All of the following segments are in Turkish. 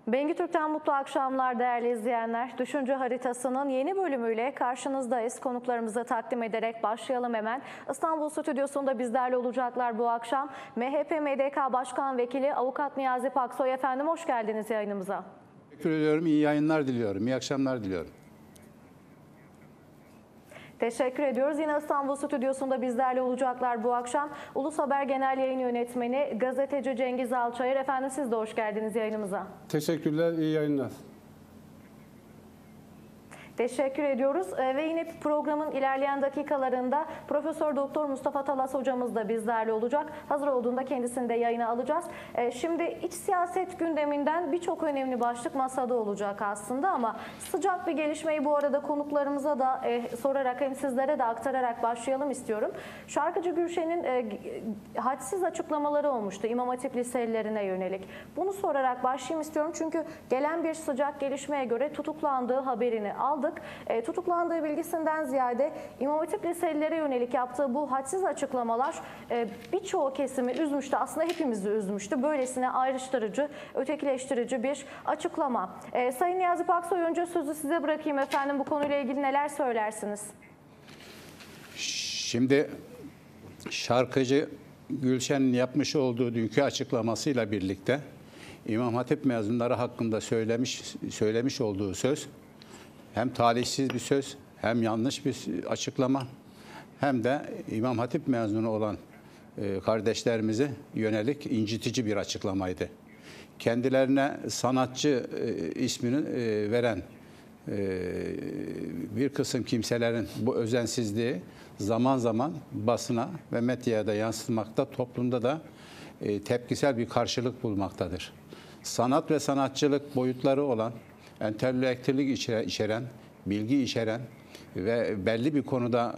Bengi Türk'ten mutlu akşamlar değerli izleyenler. Düşünce Haritası'nın yeni bölümüyle karşınızdayız. Konuklarımızı takdim ederek başlayalım hemen. İstanbul Stüdyosu'nda bizlerle olacaklar bu akşam. MHP MDK Başkan Vekili Avukat Niyazi Paksoy. Efendim hoş geldiniz yayınımıza. Teşekkür ediyorum. İyi yayınlar diliyorum. İyi akşamlar diliyorum. Teşekkür ediyoruz. Yine İstanbul Stüdyosu'nda bizlerle olacaklar bu akşam. Ulus Haber Genel Yayın Yönetmeni Gazeteci Cengiz Alçayır. Efendim siz de hoş geldiniz yayınımıza. Teşekkürler, iyi yayınlar. Teşekkür ediyoruz ve yine programın ilerleyen dakikalarında Profesör Doktor Mustafa Talas hocamız da bizlerle olacak. Hazır olduğunda kendisini de yayına alacağız. Şimdi iç siyaset gündeminden birçok önemli başlık masada olacak aslında ama sıcak bir gelişmeyi bu arada konuklarımıza da sorarak hem sizlere de aktararak başlayalım istiyorum. Şarkıcı Gülşen'in hadsiz açıklamaları olmuştu İmam Hatip liselilerine yönelik. Bunu sorarak başlayayım istiyorum çünkü gelen bir sıcak gelişmeye göre tutuklandığı haberini aldık. Tutuklandığı bilgisinden ziyade İmam Hatip liselilere yönelik yaptığı bu hadsiz açıklamalar birçoğu kesimi üzmüştü. Aslında hepimizi üzmüştü. Böylesine ayrıştırıcı, ötekileştirici bir açıklama. Sayın Niyazi Paksoy, önce sözü size bırakayım efendim. Bu konuyla ilgili neler söylersiniz? Şimdi şarkıcı Gülşen'in yapmış olduğu dünkü açıklamasıyla birlikte İmam Hatip mezunları hakkında söylemiş olduğu söz hem talihsiz bir söz, hem yanlış bir açıklama, hem de İmam Hatip mezunu olan kardeşlerimize yönelik incitici bir açıklamaydı. Kendilerine sanatçı ismini veren bir kısım kimselerin bu özensizliği zaman zaman basına ve medyaya da yansıtmakta, toplumda da tepkisel bir karşılık bulmaktadır. Sanat ve sanatçılık boyutları olan, entelektüellik içeren, bilgi içeren ve belli bir konuda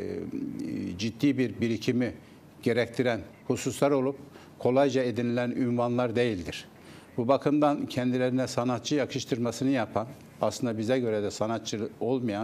ciddi bir birikimi gerektiren hususlar olup kolayca edinilen ünvanlar değildir. Bu bakımdan kendilerine sanatçı yakıştırmasını yapan, aslında bize göre de sanatçı olmayan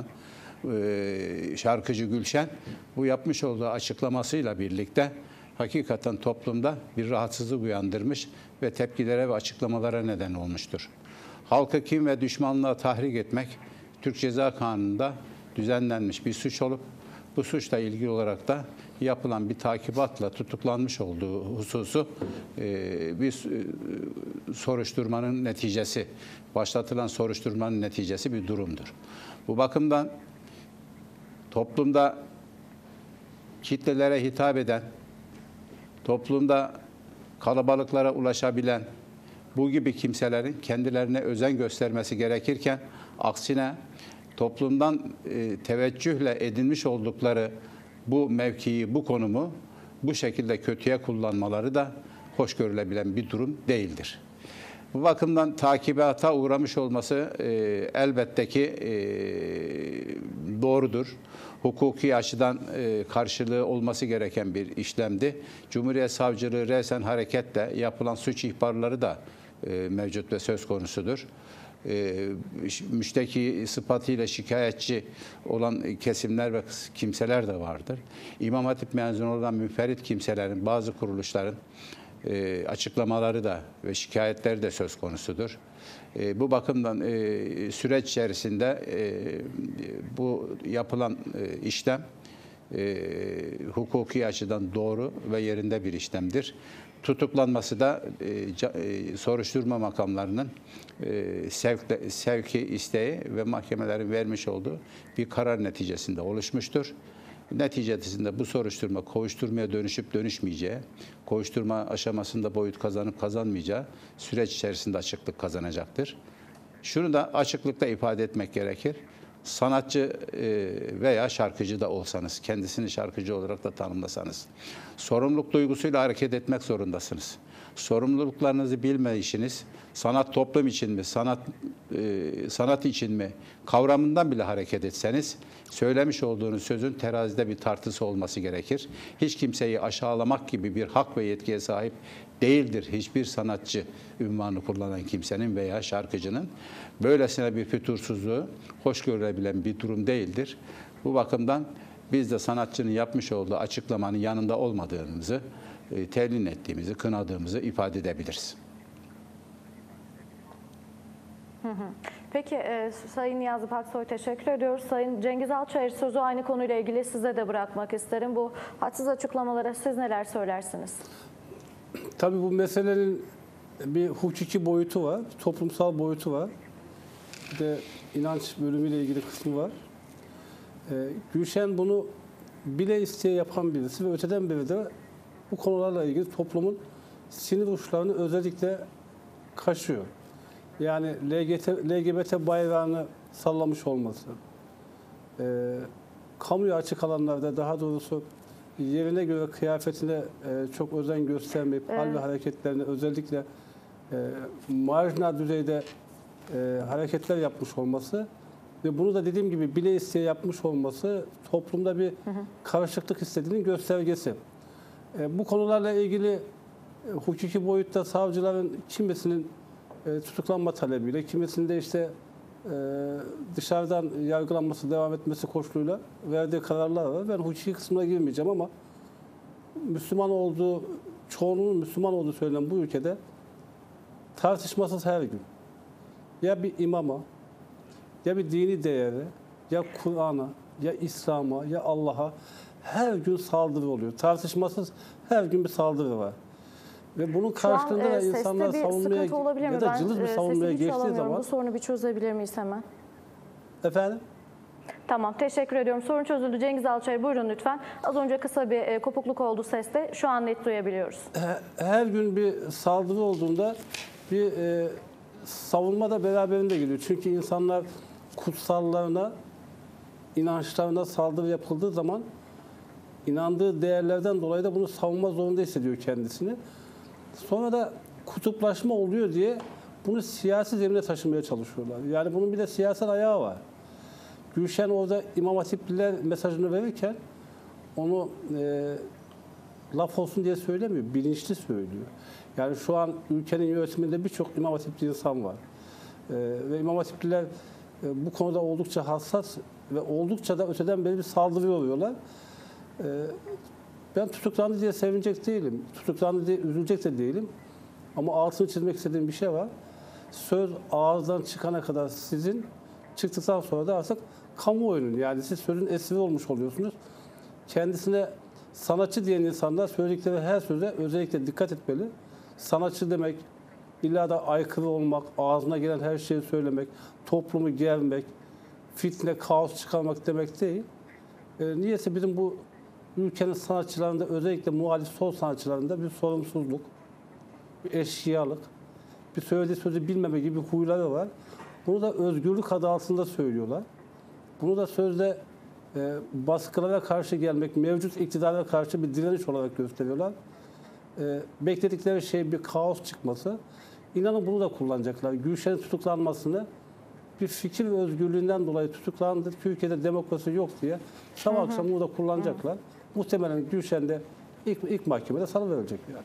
şarkıcı Gülşen bu yapmış olduğu açıklamasıyla birlikte hakikaten toplumda bir rahatsızlık uyandırmış ve tepkilere ve açıklamalara neden olmuştur. Halkı kin ve düşmanlığa tahrik etmek Türk Ceza Kanunu'nda düzenlenmiş bir suç olup bu suçla ilgili olarak da yapılan bir takibatla tutuklanmış olduğu hususu bir soruşturmanın neticesi, başlatılan soruşturmanın neticesi bir durumdur. Bu bakımdan toplumda kitlelere hitap eden, toplumda kalabalıklara ulaşabilen bu gibi kimselerin kendilerine özen göstermesi gerekirken aksine toplumdan teveccühle edinmiş oldukları bu mevkiyi, bu konumu bu şekilde kötüye kullanmaları da hoş görülebilen bir durum değildir. Bu bakımdan takibata uğramış olması elbette ki doğrudur. Hukuki açıdan karşılığı olması gereken bir işlemdi. Cumhuriyet Savcılığı resen hareketle yapılan suç ihbarları da mevcut ve söz konusudur. Müşteki sıfatıyla şikayetçi olan kesimler ve kimseler de vardır. İmam Hatip mezunu olan münferit kimselerin, bazı kuruluşların açıklamaları da ve şikayetleri de söz konusudur. Bu bakımdan süreç içerisinde bu yapılan işlem hukuki açıdan doğru ve yerinde bir işlemdir. Tutuklanması da soruşturma makamlarının sevki isteği ve mahkemelerin vermiş olduğu bir karar neticesinde oluşmuştur. Neticesinde bu soruşturma kovuşturmaya dönüşüp dönüşmeyeceği, kovuşturma aşamasında boyut kazanıp kazanmayacağı süreç içerisinde açıklık kazanacaktır. Şunu da açıklıkla ifade etmek gerekir. Sanatçı veya şarkıcı da olsanız, kendisini şarkıcı olarak da tanımlasanız, sorumluluk duygusuyla hareket etmek zorundasınız. Sorumluluklarınızı bilmeyişiniz, sanat toplum için mi, sanat için mi kavramından bile hareket etseniz, söylemiş olduğunuz sözün terazide bir tartısı olması gerekir. Hiç kimseyi aşağılamak gibi bir hak ve yetkiye sahip değildir hiçbir sanatçı ünvanı kullanan kimsenin veya şarkıcının. Böylesine bir fütursuzluğu hoş görülebilen bir durum değildir. Bu bakımdan biz de sanatçının yapmış olduğu açıklamanın yanında olmadığımızı, telin ettiğimizi, kınadığımızı ifade edebiliriz. Peki Sayın Niyazi Paksoy teşekkür ediyoruz. Sayın Cengiz Alçayır, sözü aynı konuyla ilgili size de bırakmak isterim. Bu hadsiz açıklamalara siz neler söylersiniz? Tabii bu meselenin bir hukuki boyutu var, toplumsal boyutu var. Bir de inanç bölümüyle ilgili kısmı var. Gülşen bunu bile isteye yapan birisi ve öteden beri de bu konularla ilgili toplumun sinir uçlarını özellikle kaşıyor. Yani LGBT bayrağını sallamış olması, kamuya açık alanlarda, daha doğrusu yerine göre kıyafetine çok özen göstermeyip hal ve hareketlerine özellikle marjinal düzeyde hareketler yapmış olması ve bunu da dediğim gibi bile isteye yapmış olması toplumda bir karışıklık istediğinin göstergesi. Bu konularla ilgili hukuki boyutta savcıların kimisinin tutuklanma talebiyle, kimisinde işte dışarıdan yargılanması devam etmesi koşuluyla verdiği kararlar var. Ben hukuki kısmına girmeyeceğim ama Müslüman olduğu, çoğunluğun Müslüman olduğu söylenen bu ülkede tartışmasız her gün ya bir imama, ya bir dini değere, ya Kur'an'a, ya İslam'a, ya Allah'a her gün saldırı oluyor. Tartışmasız her gün bir saldırı var. Ve bunun karşılığında da insanlar savunmaya ya da cılız bir savunmaya geçtiği zaman... Bu sorunu bir çözebilir miyiz hemen? Efendim? Tamam, teşekkür ediyorum. Sorun çözüldü. Cengiz Alçayır, buyurun lütfen. Az önce kısa bir kopukluk oldu seste. Şu an net duyabiliyoruz. Her gün bir saldırı olduğunda bir savunma da beraberinde geliyor. Çünkü insanlar kutsallarına, inançlarına saldırı yapıldığı zaman inandığı değerlerden dolayı da bunu savunma zorunda hissediyor kendisini. Sonra da kutuplaşma oluyor diye bunu siyasi zemine taşımaya çalışıyorlar. Yani bunun bir de siyasal ayağı var. Gülşen orada İmam Hatipliler mesajını verirken onu laf olsun diye söylemiyor, bilinçli söylüyor. Yani şu an ülkenin yönetiminde birçok İmam Hatipli insan var. Ve İmam Hatipliler bu konuda oldukça hassas ve oldukça da öteden beri bir saldırı oluyorlar. Ben tutuklandı diye sevinecek değilim. Tutuklandı diye üzülecek de değilim. Ama altını çizmek istediğim bir şey var. Söz ağızdan çıkana kadar sizin, çıktıktan sonra da artık kamuoyunun, yani siz sözün esiri olmuş oluyorsunuz. Kendisine sanatçı diyen insanlar söyledikleri her söze özellikle dikkat etmeli. Sanatçı demek illa da aykırı olmak, ağzına gelen her şeyi söylemek, toplumu germek, fitne, kaos çıkarmak demek değil. Niyeyse bizim bu ülkenin sanatçılarında, özellikle muhalif sol sanatçılarında bir sorumsuzluk, bir eşkıyalık, bir söylediği sözü bilmeme gibi huyları var. Bunu da özgürlük adı altında söylüyorlar. Bunu da sözde baskılara karşı gelmek, mevcut iktidara karşı bir direniş olarak gösteriyorlar. Bekledikleri şey bir kaos çıkması. İnanın bunu da kullanacaklar. Gülşen'in tutuklanmasını bir fikir ve özgürlüğünden dolayı tutuklandı, Türkiye'de demokrasi yok diye sabah akşam bunu da kullanacaklar. Muhtemelen Gülşen de ilk mahkemede salıverilecek yani.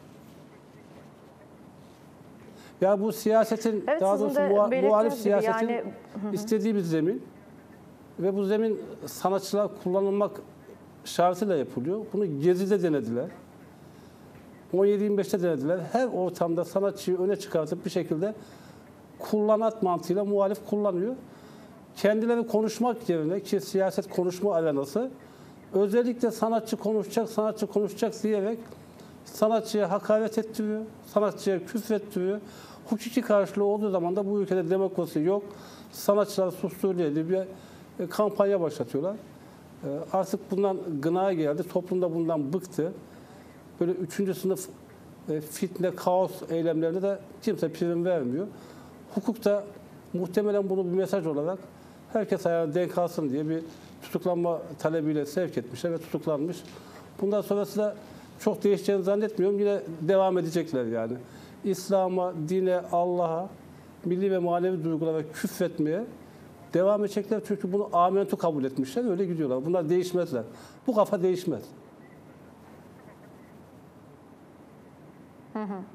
Ya bu siyasetin, evet, daha doğrusu muhalif siyasetin istediği bir zemin ve bu zemin sanatçılar kullanılmak şartıyla yapılıyor. Bunu Gezi'de denediler. 17-25'te denediler. Her ortamda sanatçıyı öne çıkartıp bir şekilde kullanat mantığıyla muhalif kullanıyor. Kendileri konuşmak yerine, ki siyaset konuşma arenası, özellikle sanatçı konuşacak diyerek sanatçıya hakaret ettiriyor, sanatçıya küfrettiriyor. Hukuki karşılığı olduğu zaman da bu ülkede demokrasi yok, sanatçılar sustur diye bir kampanya başlatıyorlar. Artık bundan gına geldi, toplum da bundan bıktı. Böyle 3. sınıf fitne, kaos eylemlerine de kimse prim vermiyor. Hukuk da muhtemelen bunu bir mesaj olarak herkes ayağına denk alsın diye bir tutuklanma talebiyle sevk etmişler ve tutuklanmış. Bundan sonrası da çok değişeceğini zannetmiyorum. Yine devam edecekler yani. İslam'a, dine, Allah'a, milli ve manevi duygulara küfretmeye devam edecekler. Çünkü bunu amentu kabul etmişler. Öyle gidiyorlar. Bunlar değişmezler. Bu kafa değişmez.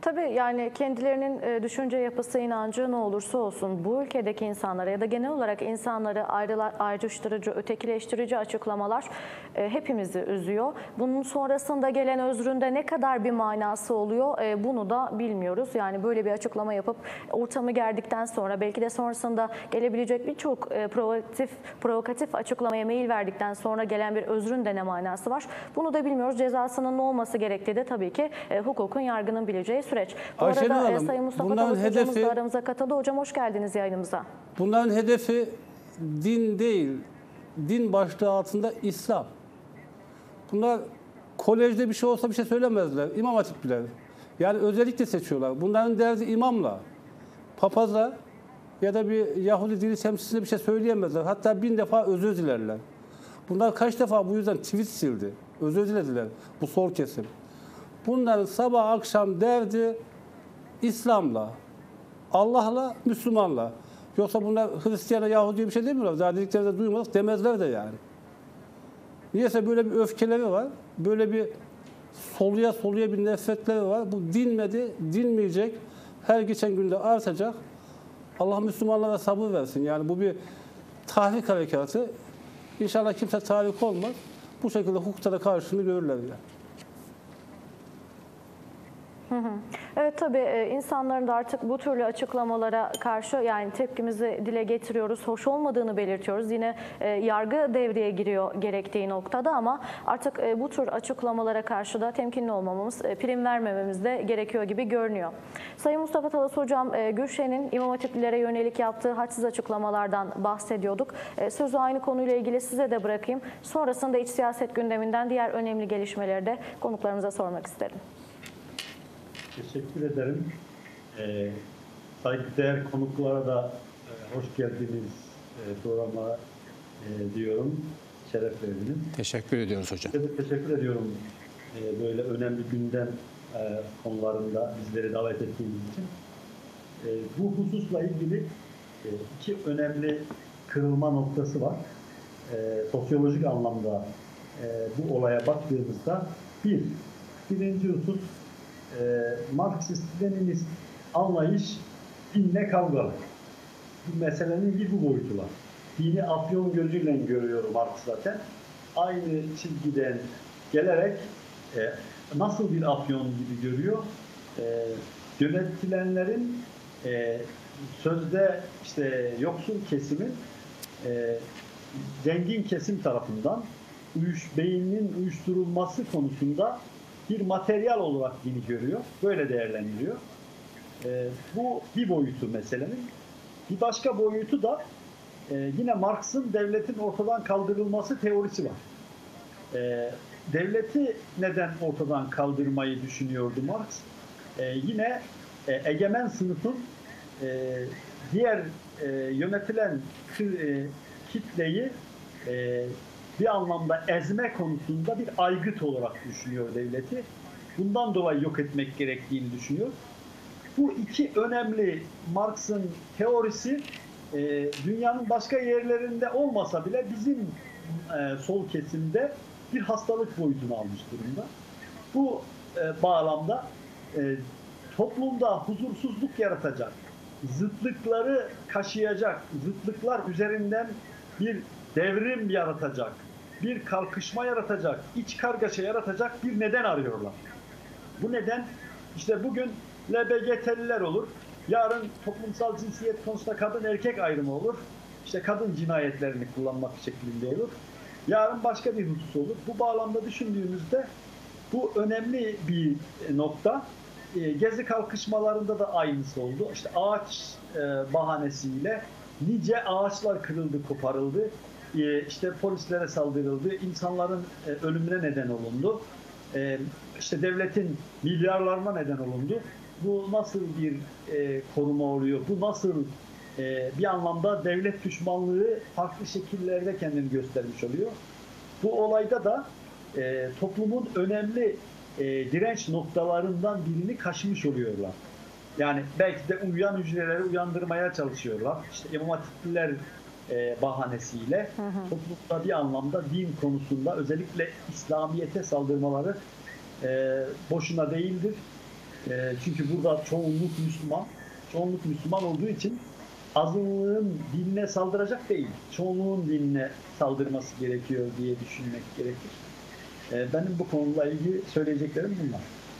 Tabii yani kendilerinin düşünce yapısı, inancı ne olursa olsun bu ülkedeki insanlara ya da genel olarak insanları ayrıştırıcı, ötekileştirici açıklamalar hepimizi üzüyor. Bunun sonrasında gelen özründe ne kadar bir manası oluyor bunu da bilmiyoruz. Yani böyle bir açıklama yapıp ortamı gerdikten sonra belki de sonrasında gelebilecek birçok provokatif açıklamaya meyil verdikten sonra gelen bir özrün de ne manası var? Bunu da bilmiyoruz. Cezasının ne olması gerektiği de tabii ki hukukun, yargının bileceği süreç. Bu Ayşenur arada Hanım, Sayın Mustafa bunların Talas hocamız da hedefi- aramıza katıldı. Hocam hoş geldiniz yayınımıza. Bunların hedefi din değil, din başlığı altında İslam. Bunlar kolejde bir şey olsa bir şey söylemezler, İmam Hatipliler. Yani özellikle seçiyorlar. Bunların derdi imamla, papazla ya da bir Yahudi dini temsilcisine bir şey söyleyemezler. Hatta 1000 defa özür dilerler. Bunlar kaç defa bu yüzden tweet sildi, özür dilediler bu sol kesim. Bunların sabah akşam derdi İslam'la, Allah'la, Müslüman'la. Yoksa bunlar Hristiyan'a, Yahudi'ye bir şey demiyorlar. Daha dediklerini de duymadık demezler de yani. Niyeyse böyle bir öfkeleri var. Böyle bir soluya bir nefretleri var. Bu dinmedi, dinmeyecek. Her geçen günde artacak. Allah Müslümanlara sabır versin. Yani bu bir tahrik harekatı. İnşallah kimse tahrik olmaz. Bu şekilde hukukta da karşılığını görürler yani. Evet tabii insanların da artık bu türlü açıklamalara karşı yani tepkimizi dile getiriyoruz. Hoş olmadığını belirtiyoruz. Yine yargı devreye giriyor gerektiği noktada ama artık bu tür açıklamalara karşı da temkinli olmamamız, prim vermememiz de gerekiyor gibi görünüyor. Sayın Mustafa Talas Hocam, Gülşen'in İmam Hatiplilere yönelik yaptığı hadsiz açıklamalardan bahsediyorduk. Sözü aynı konuyla ilgili size de bırakayım. Sonrasında iç siyaset gündeminden diğer önemli gelişmeleri de konuklarımıza sormak isterim. Teşekkür ederim. Saygıdeğer konuklara da hoş geldiniz programa diyorum. Şeref verdiniz. Teşekkür ediyoruz hocam. Size de teşekkür ediyorum böyle önemli gündem konularında bizleri davet ettiğiniz için. Bu hususla ilgili iki önemli kırılma noktası var. Sosyolojik anlamda bu olaya baktığımızda birinci husus Marksist-Leninist anlayış dinle kavgalı. Bu meselenin bir bu boyutu var. Dini afyon gözüyle görüyor Marx zaten. Aynı çizgiden gelerek nasıl bir afyon gibi görüyor? Yönetilenlerin sözde işte yoksul kesimin zengin kesim tarafından beynin uyuşturulması konusunda bir materyal olarak dini görüyor. Böyle değerlendiriyor. Bu bir boyutu meselenin. Bir başka boyutu da yine Marx'ın devletin ortadan kaldırılması teorisi var. Devleti neden ortadan kaldırmayı düşünüyordu Marx? Yine egemen sınıfın diğer yönetilen kitleyi bir anlamda ezme konusunda bir aygıt olarak düşünüyor devleti. Bundan dolayı yok etmek gerektiğini düşünüyor. Bu iki önemli Marx'ın teorisi dünyanın başka yerlerinde olmasa bile bizim sol kesimde bir hastalık boyutunu almış durumda. Bu bağlamda toplumda huzursuzluk yaratacak, zıtlıkları kaşıyacak, zıtlıklar üzerinden bir devrim yaratacak, bir kalkışma yaratacak, iç kargaşa yaratacak bir neden arıyorlar. Bu neden işte bugün LBGT'liler olur, yarın toplumsal cinsiyet konusunda kadın erkek ayrımı olur, işte kadın cinayetlerini kullanmak şeklinde olur. Yarın başka bir husus olur. Bu bağlamda düşündüğümüzde bu önemli bir nokta. Gezi kalkışmalarında da aynısı oldu. İşte ağaç bahanesiyle nice ağaçlar kırıldı, koparıldı. İşte polislere saldırıldı, insanların ölümüne neden olundu. İşte devletin milyarlarına neden olundu. Bu nasıl bir koruma oluyor? Bu nasıl bir anlamda devlet düşmanlığı farklı şekillerde kendini göstermiş oluyor? Bu olayda da toplumun önemli direnç noktalarından birini kaşımış oluyorlar. Yani belki de uyuyan hücreleri uyandırmaya çalışıyorlar. İşte İmam Hatipliler bahanesiyle toplumda bir anlamda din konusunda özellikle İslamiyet'e saldırmaları boşuna değildir. Çünkü burada çoğunluk Müslüman. Çoğunluk Müslüman olduğu için azınlığın dinine saldıracak değil, çoğunluğun dinine saldırması gerekiyor diye düşünmek gerekir. Benim bu konuyla ilgili söyleyeceklerim bunlar.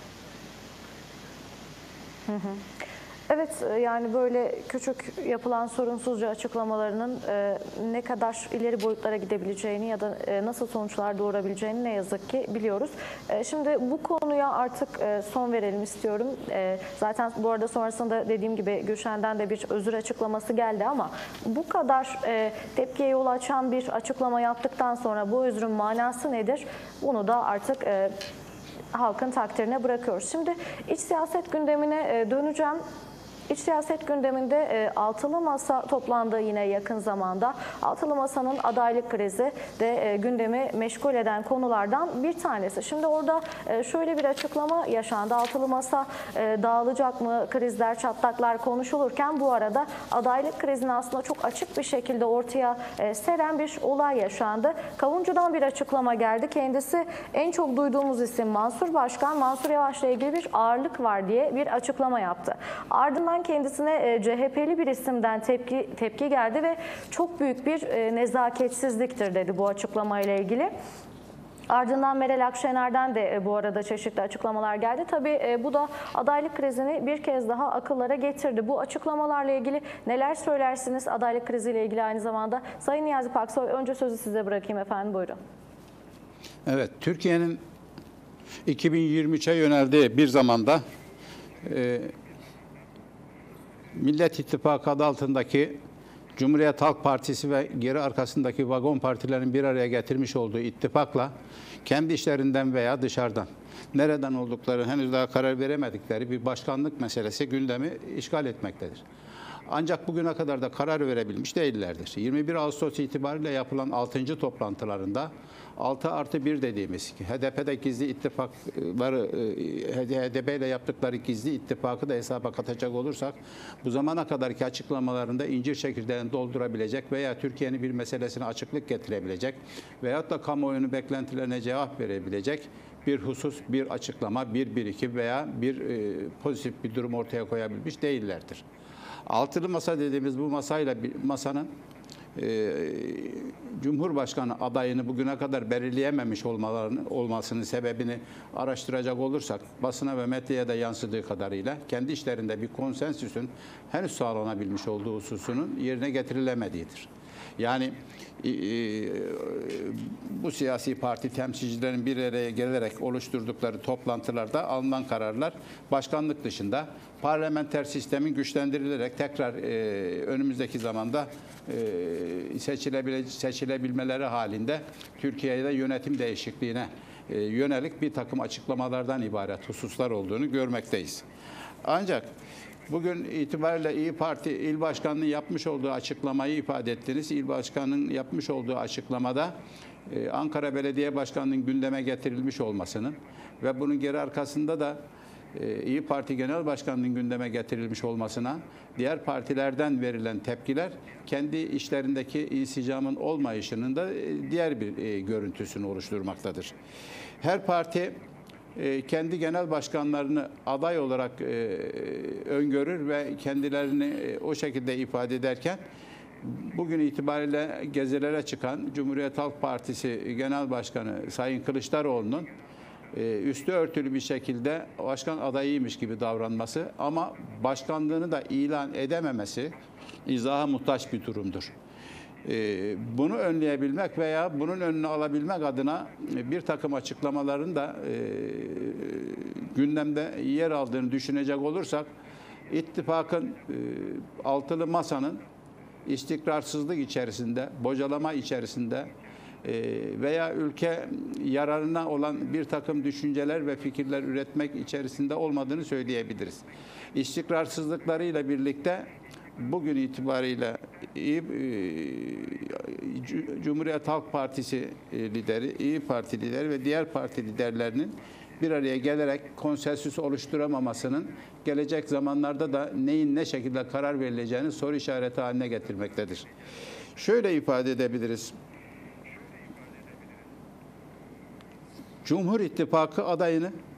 Evet, yani böyle küçük yapılan sorunsuzca açıklamalarının ne kadar ileri boyutlara gidebileceğini ya da nasıl sonuçlar doğurabileceğini ne yazık ki biliyoruz. Şimdi bu konuya artık son verelim istiyorum. Zaten bu arada sonrasında dediğim gibi Gülşen'den de bir özür açıklaması geldi ama bu kadar tepkiye yol açan bir açıklama yaptıktan sonra bu özrün manası nedir? Bunu da artık halkın takdirine bırakıyoruz. Şimdi iç siyaset gündemine döneceğim. İç siyaset gündeminde altılı masa toplandı yine yakın zamanda. Altılı masanın adaylık krizi de gündemi meşgul eden konulardan bir tanesi. Şimdi orada şöyle bir açıklama yaşandı. Altılı masa dağılacak mı, krizler, çatlaklar konuşulurken bu arada adaylık krizini aslında çok açık bir şekilde ortaya seren bir olay yaşandı. Kavuncu'dan bir açıklama geldi. Kendisi en çok duyduğumuz isim Mansur Başkan. Mansur Yavaş'la ilgili bir ağırlık var diye bir açıklama yaptı. Ardından kendisine CHP'li bir isimden tepki geldi ve çok büyük bir nezaketsizliktir dedi bu açıklamayla ilgili. Ardından Meral Akşener'den de bu arada çeşitli açıklamalar geldi. Tabii bu da adaylık krizini bir kez daha akıllara getirdi. Bu açıklamalarla ilgili neler söylersiniz adaylık kriziyle ilgili aynı zamanda? Sayın Niyazi Paksoy, önce sözü size bırakayım efendim, buyurun. Evet, Türkiye'nin 2023'e yöneldiği bir zamanda Millet İttifakı adı altındaki Cumhuriyet Halk Partisi ve geri arkasındaki vagon partilerin bir araya getirmiş olduğu ittifakla kendi işlerinden veya dışarıdan nereden oldukları henüz daha karar veremedikleri bir başkanlık meselesi gündemi işgal etmektedir. Ancak bugüne kadar da karar verebilmiş değillerdir. 21 Ağustos itibariyle yapılan 6. toplantılarında 6+1 dediğimiz HDP'de gizli ittifakları, HDP ile yaptıkları gizli ittifakı da hesaba katacak olursak bu zamana kadarki açıklamalarında incir çekirdeğini doldurabilecek veya Türkiye'nin bir meselesine açıklık getirebilecek veyahut da kamuoyunun beklentilerine cevap verebilecek bir husus, bir açıklama, bir birikim veya bir pozitif bir durum ortaya koyabilmiş değillerdir. Altılı masa dediğimiz bu masanın Cumhurbaşkanı adayını bugüne kadar belirleyememiş olmasının sebebini araştıracak olursak basına ve medyaya da yansıdığı kadarıyla kendi işlerinde bir konsensüsün henüz sağlanabilmiş olduğu hususunun yerine getirilemediğidir. Yani bu siyasi parti temsilcilerin bir araya gelerek oluşturdukları toplantılarda alınan kararlar başkanlık dışında parlamenter sistemin güçlendirilerek tekrar önümüzdeki zamanda seçilebilmeleri halinde Türkiye'de yönetim değişikliğine yönelik bir takım açıklamalardan ibaret hususlar olduğunu görmekteyiz. Ancak bugün itibariyle İYİ Parti İl Başkanı'nın yapmış olduğu açıklamayı ifade ettiniz. İl Başkanı'nın yapmış olduğu açıklamada Ankara Belediye Başkanı'nın gündeme getirilmiş olmasının ve bunun geri arkasında da İYİ Parti Genel Başkanı'nın gündeme getirilmiş olmasına diğer partilerden verilen tepkiler kendi işlerindeki insicamın olmayışının da diğer bir görüntüsünü oluşturmaktadır. Her parti kendi genel başkanlarını aday olarak öngörür ve kendilerini o şekilde ifade ederken bugün itibariyle gezilere çıkan Cumhuriyet Halk Partisi Genel Başkanı Sayın Kılıçdaroğlu'nun üstü örtülü bir şekilde başkan adayıymış gibi davranması ama başkanlığını da ilan edememesi izaha muhtaç bir durumdur. Bunu önleyebilmek veya bunun önünü alabilmek adına bir takım açıklamaların da gündemde yer aldığını düşünecek olursak ittifakın altılı masanın istikrarsızlık içerisinde, bocalama içerisinde veya ülke yararına olan bir takım düşünceler ve fikirler üretmek içerisinde olmadığını söyleyebiliriz. İstikrarsızlıklarıyla birlikte bugün itibariyle Cumhuriyet Halk Partisi lideri, İYİ Parti lideri ve diğer parti liderlerinin bir araya gelerek konsensüs oluşturamamasının gelecek zamanlarda da neyin ne şekilde karar verileceğini soru işareti haline getirmektedir. Şöyle ifade edebiliriz. Cumhur İttifakı adayını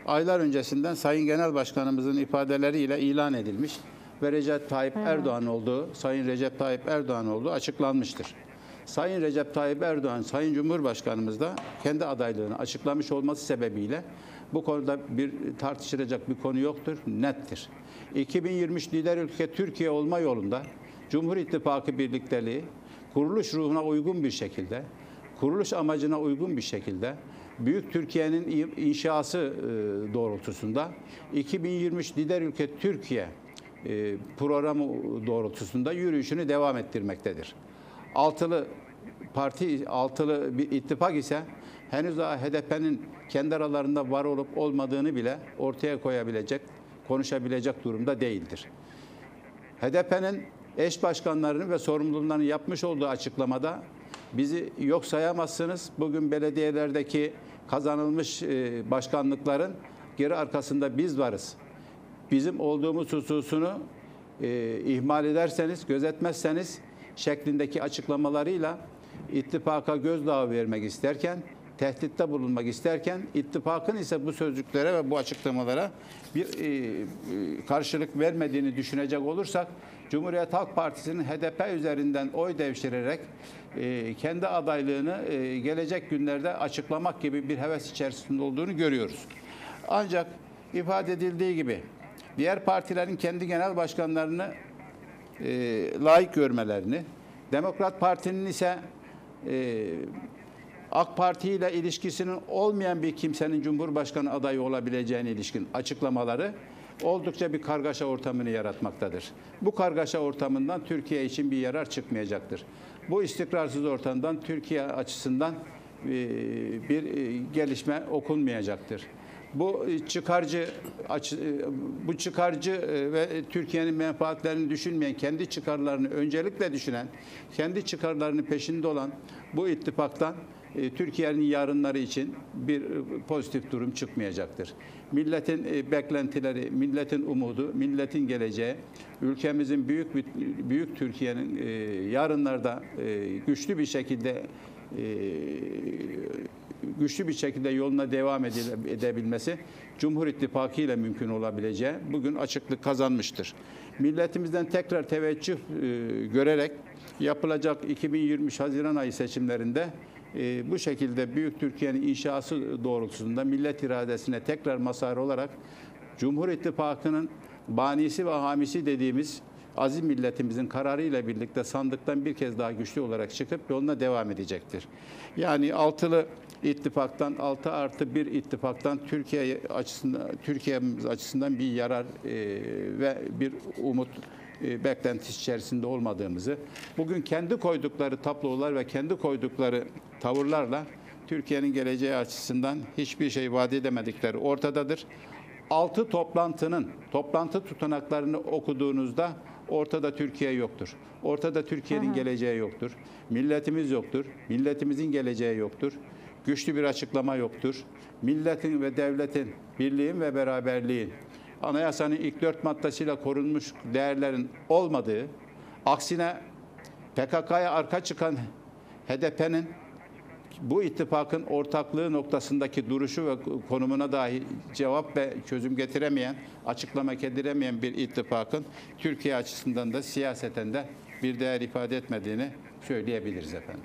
aylar öncesinden Sayın Genel Başkanımızın ifadeleriyle ilan edilmiş ve Recep Tayyip Erdoğan olduğu, Sayın Recep Tayyip Erdoğan olduğu açıklanmıştır. Sayın Recep Tayyip Erdoğan, Sayın Cumhurbaşkanımız da kendi adaylığını açıklamış olması sebebiyle bu konuda bir tartışılacak bir konu yoktur, nettir. 2023 lider ülke Türkiye olma yolunda Cumhur İttifakı birlikteliği kuruluş ruhuna uygun bir şekilde, kuruluş amacına uygun bir şekilde Büyük Türkiye'nin inşası doğrultusunda 2023 lider ülke Türkiye programı doğrultusunda yürüyüşünü devam ettirmektedir. Altılı bir ittifak ise henüz daha HDP'nin kendi aralarında var olup olmadığını bile ortaya koyabilecek, konuşabilecek durumda değildir. HDP'nin eş başkanlarını ve sorumlularını yapmış olduğu açıklamada bizi yok sayamazsınız. Bugün belediyelerdeki kazanılmış başkanlıkların geri arkasında biz varız. Bizim olduğumuz hususunu ihmal ederseniz, gözetmezseniz şeklindeki açıklamalarıyla ittifaka gözdağı vermek isterken, tehditte bulunmak isterken, ittifakın ise bu sözcüklere ve bu açıklamalara bir karşılık vermediğini düşünecek olursak, Cumhuriyet Halk Partisi'nin HDP üzerinden oy devşirerek kendi adaylığını gelecek günlerde açıklamak gibi bir heves içerisinde olduğunu görüyoruz. Ancak ifade edildiği gibi diğer partilerin kendi genel başkanlarını layık görmelerini, Demokrat Parti'nin ise AK Parti ile ilişkisinin olmayan bir kimsenin Cumhurbaşkanı adayı olabileceğine ilişkin açıklamaları oldukça bir kargaşa ortamını yaratmaktadır. Bu kargaşa ortamından Türkiye için bir yarar çıkmayacaktır. Bu istikrarsız ortamdan Türkiye açısından bir gelişme okunmayacaktır. Bu çıkarcı ve Türkiye'nin menfaatlerini düşünmeyen, kendi çıkarlarını öncelikle düşünen, kendi çıkarlarının peşinde olan bu ittifaktan Türkiye'nin yarınları için bir pozitif durum çıkmayacaktır. Milletin beklentileri, milletin umudu, milletin geleceği, ülkemizin büyük Türkiye'nin yarınlarda güçlü bir şekilde yoluna devam edebilmesi Cumhur İttifakı ile mümkün olabileceği bugün açıklık kazanmıştır. Milletimizden tekrar teveccüh görerek yapılacak 2023 Haziran ayı seçimlerinde bu şekilde Büyük Türkiye'nin inşası doğrultusunda millet iradesine tekrar mazhar olarak Cumhur İttifakı'nın banisi ve hamisi dediğimiz aziz milletimizin kararıyla birlikte sandıktan bir kez daha güçlü olarak çıkıp yoluna devam edecektir. Yani altılı ittifaktan, 6+1 ittifaktan Türkiye'miz açısından bir yarar ve bir umut beklentisi içerisinde olmadığımızı, bugün kendi koydukları tablolar ve kendi koydukları tavırlarla Türkiye'nin geleceği açısından hiçbir şey vaat edemedikleri ortadadır. 6 toplantı tutanaklarını okuduğunuzda ortada Türkiye yoktur. Ortada Türkiye'nin geleceği yoktur. Milletimiz yoktur. Milletimizin geleceği yoktur. Güçlü bir açıklama yoktur. Milletin ve devletin, birliğin ve beraberliğin, anayasanın ilk 4 maddesiyle korunmuş değerlerin olmadığı, aksine PKK'ya arka çıkan HDP'nin bu ittifakın ortaklığı noktasındaki duruşu ve konumuna dahi cevap ve çözüm getiremeyen, açıklama getiremeyen bir ittifakın Türkiye açısından da siyaseten de bir değer ifade etmediğini söyleyebiliriz efendim.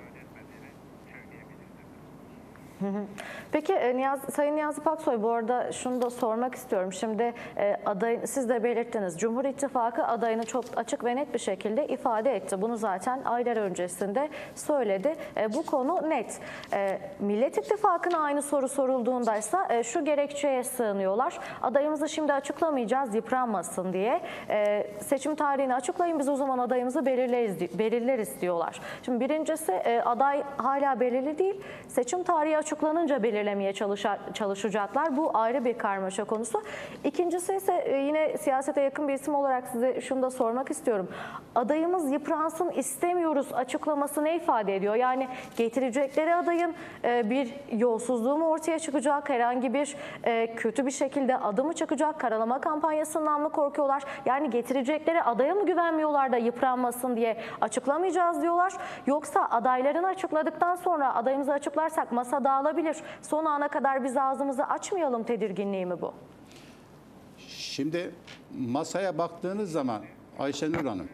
Peki Sayın Niyazi Paksoy, bu arada şunu da sormak istiyorum. Şimdi siz de belirttiniz. Cumhur İttifakı adayını çok açık ve net bir şekilde ifade etti. Bunu zaten aylar öncesinde söyledi. Bu konu net. Millet İttifakı'na aynı soru sorulduğundaysa şu gerekçeye sığınıyorlar. Adayımızı şimdi açıklamayacağız, yıpranmasın diye. Seçim tarihini açıklayın, biz o zaman adayımızı belirleriz diyorlar. Şimdi birincisi, aday hala belirli değil. Seçim tarihi açıklanınca belirlemeye çalışacaklar. Bu ayrı bir karmaşa konusu. İkincisi ise yine siyasete yakın bir isim olarak size şunu da sormak istiyorum. Adayımız yıpransın istemiyoruz açıklaması ne ifade ediyor? Yani getirecekleri adayın bir yolsuzluğu mu ortaya çıkacak? Herhangi bir kötü bir şekilde adı mı çıkacak? Karalama kampanyasından mı korkuyorlar? Yani getirecekleri adaya mı güvenmiyorlar da yıpranmasın diye açıklamayacağız diyorlar? Yoksa adaylarını açıkladıktan sonra adayımızı açıklarsak masa dağılır alabilir. Son ana kadar biz ağzımızı açmayalım tedirginliği mi bu? Şimdi masaya baktığınız zaman Ayşenur Hanım,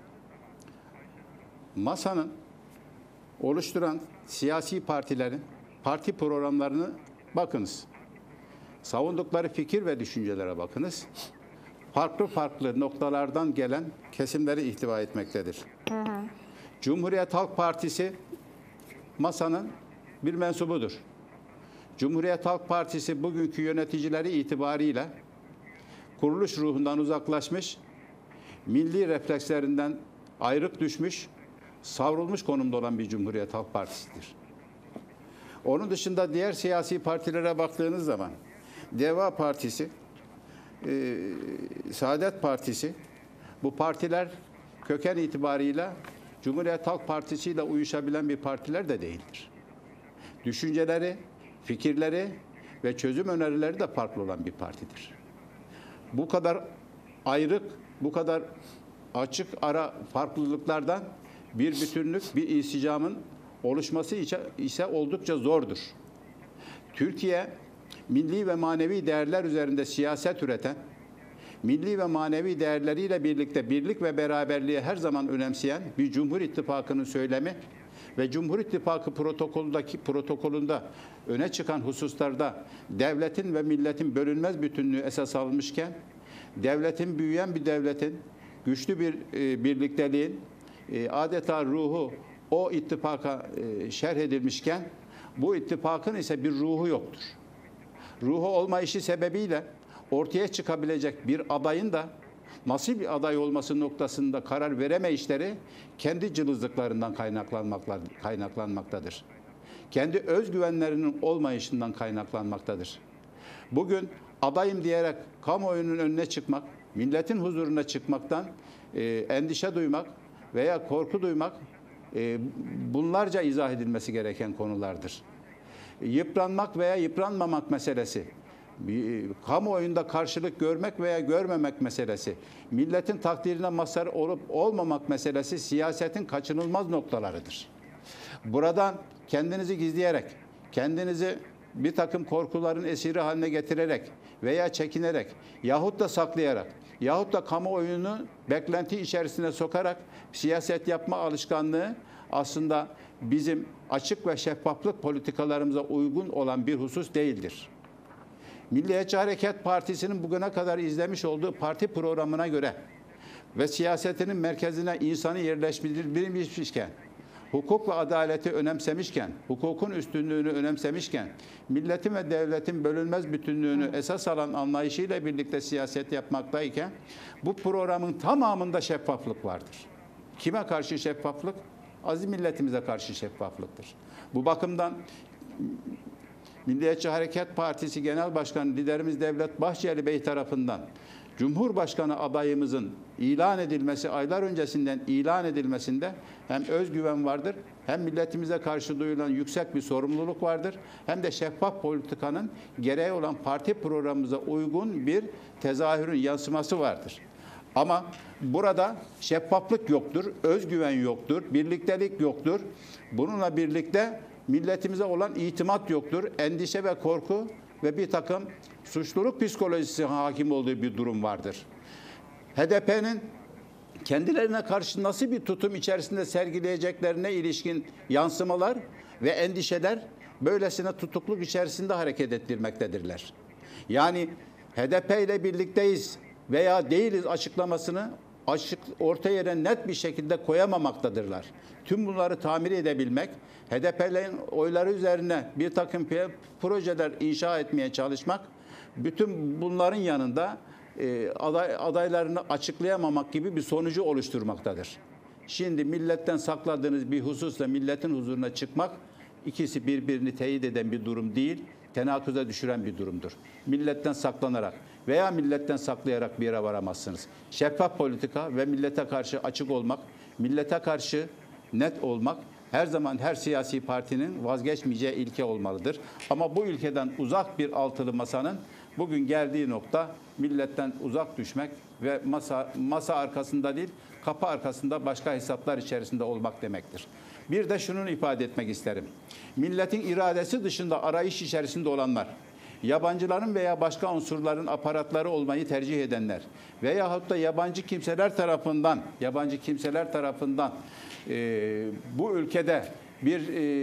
masanın oluşturan siyasi partilerin parti programlarını bakınız. Savundukları fikir ve düşüncelere bakınız. Farklı farklı noktalardan gelen kesimleri ihtiva etmektedir. Cumhuriyet Halk Partisi masanın bir mensubudur. Cumhuriyet Halk Partisi bugünkü yöneticileri itibariyle kuruluş ruhundan uzaklaşmış, milli reflekslerinden ayrık düşmüş, savrulmuş konumda olan bir Cumhuriyet Halk Partisi'dir. Onun dışında diğer siyasi partilere baktığınız zaman Deva Partisi, Saadet Partisi, bu partiler köken itibarıyla Cumhuriyet Halk Partisi ile uyuşabilen bir partiler de değildir. Düşünceleri, fikirleri ve çözüm önerileri de farklı olan bir partidir. Bu kadar ayrık, bu kadar açık ara farklılıklardan bir bütünlük, bir insicamın oluşması ise oldukça zordur. Türkiye, milli ve manevi değerler üzerinde siyaset üreten, milli ve manevi değerleriyle birlikte birlik ve beraberliği her zaman önemseyen bir Cumhur İttifakı'nın söylemi ve Cumhur İttifakı protokolünde öne çıkan hususlarda devletin ve milletin bölünmez bütünlüğü esas alınmışken, devletin, büyüyen bir devletin, güçlü bir birlikteliğin adeta ruhu o ittifaka şerh edilmişken, bu ittifakın ise bir ruhu yoktur. Ruhu olmayışı sebebiyle ortaya çıkabilecek bir adayın da nasıl bir aday olması noktasında karar veremeyişleri kendi cılızlıklarından kaynaklanmaktadır. Kendi özgüvenlerinin olmayışından kaynaklanmaktadır. Bugün adayım diyerek kamuoyunun önüne çıkmak, milletin huzuruna çıkmaktan endişe duymak veya korku duymak bunlarca izah edilmesi gereken konulardır. Yıpranmak veya yıpranmamak meselesi, kamuoyunda karşılık görmek veya görmemek meselesi, milletin takdirine mazhar olup olmamak meselesi siyasetin kaçınılmaz noktalarıdır. Buradan kendinizi gizleyerek, kendinizi bir takım korkuların esiri haline getirerek veya çekinerek yahut da saklayarak yahut da kamuoyunu beklenti içerisine sokarak siyaset yapma alışkanlığı aslında bizim açık ve şeffaflık politikalarımıza uygun olan bir husus değildir. Milliyetçi Hareket Partisi'nin bugüne kadar izlemiş olduğu parti programına göre ve siyasetinin merkezine insanı yerleştirilmişken, hukuk ve adaleti önemsemişken, hukukun üstünlüğünü önemsemişken, milletin ve devletin bölünmez bütünlüğünü esas alan anlayışıyla birlikte siyaset yapmaktayken, bu programın tamamında şeffaflık vardır. Kime karşı şeffaflık? Aziz milletimize karşı şeffaflıktır. Bu bakımdan Milliyetçi Hareket Partisi Genel Başkanı liderimiz Devlet Bahçeli Bey tarafından Cumhurbaşkanı adayımızın ilan edilmesi, aylar öncesinden ilan edilmesinde hem özgüven vardır, hem milletimize karşı duyulan yüksek bir sorumluluk vardır, hem de şeffaf politikanın gereği olan parti programımıza uygun bir tezahürün yansıması vardır. Ama burada şeffaflık yoktur, özgüven yoktur, birliktelik yoktur. Bununla birlikte milletimize olan itimat yoktur, endişe ve korku ve bir takım suçluluk psikolojisi hakim olduğu bir durum vardır. HDP'nin kendilerine karşı nasıl bir tutum içerisinde sergileyeceklerine ilişkin yansımalar ve endişeler böylesine tutukluk içerisinde hareket ettirmektedirler. Yani HDP ile birlikteyiz veya değiliz açıklamasını orta yere net bir şekilde koyamamaktadırlar. Tüm bunları tamir edebilmek, HDP'lerin oyları üzerine bir takım projeler inşa etmeye çalışmak, bütün bunların yanında adaylarını açıklayamamak gibi bir sonucu oluşturmaktadır. Şimdi milletten sakladığınız bir hususla milletin huzuruna çıkmak, ikisi birbirini teyit eden bir durum değil, tenakuza düşüren bir durumdur. Milletten saklanarak veya milletten saklayarak bir yere varamazsınız. Şeffaf politika ve millete karşı açık olmak, millete karşı net olmak her zaman her siyasi partinin vazgeçmeyeceği ilke olmalıdır. Ama bu ilkeden uzak bir altılı masanın bugün geldiği nokta milletten uzak düşmek ve masa arkasında değil, kapı arkasında başka hesaplar içerisinde olmak demektir. Bir de şunu ifade etmek isterim. Milletin iradesi dışında arayış içerisinde olanlar, yabancıların veya başka unsurların aparatları olmayı tercih edenler veyahut da yabancı kimseler tarafından bu ülkede bir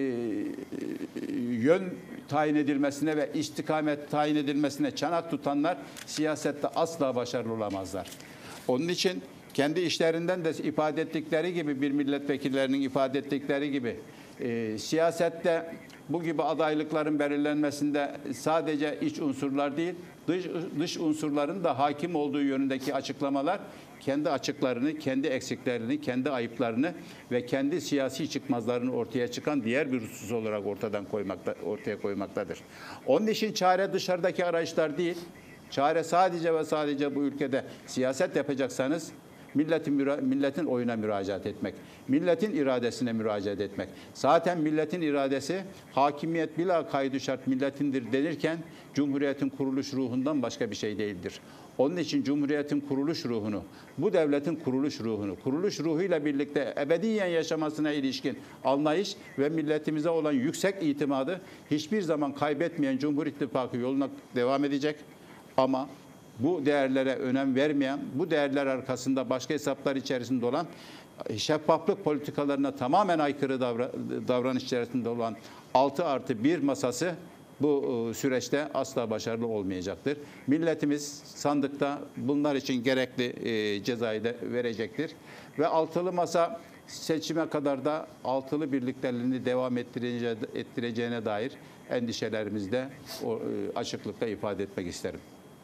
yön tayin edilmesine ve istikamet tayin edilmesine çanak tutanlar siyasette asla başarılı olamazlar. Onun için kendi işlerinden de ifade ettikleri gibi, bir milletvekillerinin ifade ettikleri gibi siyasette bu gibi adaylıkların belirlenmesinde sadece iç unsurlar değil, dış unsurların da hakim olduğu yönündeki açıklamalar kendi açıklarını, kendi eksiklerini, kendi ayıplarını ve kendi siyasi çıkmazlarını ortaya çıkan diğer bir husus olarak ortaya koymaktadır. Onun için çare dışarıdaki arayışlar değil, çare sadece ve sadece bu ülkede siyaset yapacaksanız milletin oyuna müracaat etmek, milletin iradesine müracaat etmek. Zaten milletin iradesi hakimiyet bila kaydı şart milletindir denirken Cumhuriyet'in kuruluş ruhundan başka bir şey değildir. Onun için Cumhuriyet'in kuruluş ruhunu, bu devletin kuruluş ruhunu, kuruluş ruhuyla birlikte ebediyen yaşamasına ilişkin anlayış ve milletimize olan yüksek itimadı hiçbir zaman kaybetmeyen Cumhur İttifakı yoluna devam edecek. Ama bu değerlere önem vermeyen, bu değerler arkasında başka hesaplar içerisinde olan, şeffaflık politikalarına tamamen aykırı davranış içerisinde olan 6+1 masası bu süreçte asla başarılı olmayacaktır. Milletimiz sandıkta bunlar için gerekli cezayı da verecektir. Ve altılı masa seçime kadar da altılı birlikteliğini devam ettireceğine dair endişelerimizi de açıklıkla ifade etmek isterim.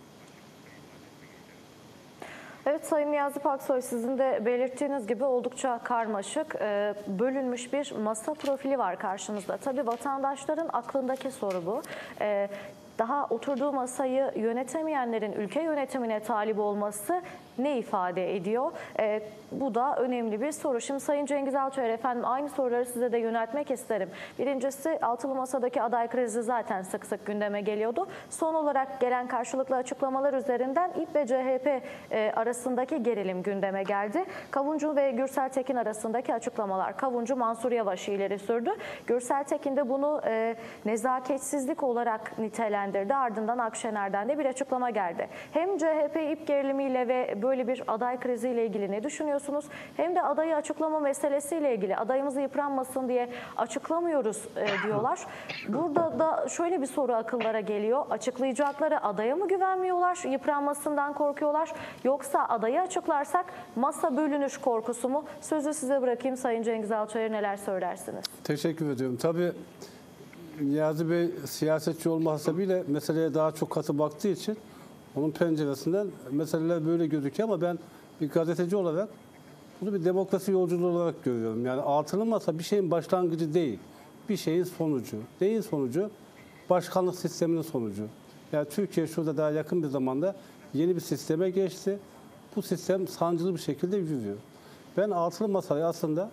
Evet Sayın Niyazi Paksoy, sizin de belirttiğiniz gibi oldukça karmaşık, bölünmüş bir masa profili var karşımızda. Tabii vatandaşların aklındaki soru bu. Daha oturduğu masayı yönetemeyenlerin ülke yönetimine talip olması ne ifade ediyor? Bu da önemli bir soru. Şimdi Sayın Cengiz Alçoyer efendim, aynı soruları size de yöneltmek isterim. Birincisi, altılı masadaki aday krizi zaten sık sık gündeme geliyordu. Son olarak gelen karşılıklı açıklamalar üzerinden İP ve CHP arasındaki gerilim gündeme geldi. Kavuncu ve Gürsel Tekin arasındaki açıklamalar. Kavuncu Mansur Yavaş'ı ileri sürdü. Gürsel Tekin de bunu nezaketsizlik olarak nitelendirdi. Ardından Akşener'den de bir açıklama geldi. Hem CHP İP gerilimiyle ve böyle bir aday kriziyle ilgili ne düşünüyorsunuz? Hem de adayı açıklama meselesiyle ilgili, adayımızı yıpranmasın diye açıklamıyoruz diyorlar. Burada da şöyle bir soru akıllara geliyor. Açıklayacakları adaya mı güvenmiyorlar, yıpranmasından korkuyorlar? Yoksa adayı açıklarsak masa bölünür korkusu mu? Sözü size bırakayım Sayın Cengiz Alçoyer, neler söylersiniz? Teşekkür ediyorum. Tabii Niyazi Bey siyasetçi olma hasebiyle meseleye daha çok katı baktığı için onun penceresinden meseleler böyle gözüküyor ama ben bir gazeteci olarak bunu bir demokrasi yolculuğu olarak görüyorum. Yani altılı masa bir şeyin başlangıcı değil, bir şeyin sonucu. Neyin sonucu? Başkanlık sisteminin sonucu. Yani Türkiye şurada daha yakın bir zamanda yeni bir sisteme geçti. Bu sistem sancılı bir şekilde yürüyor. Ben altılı masayı aslında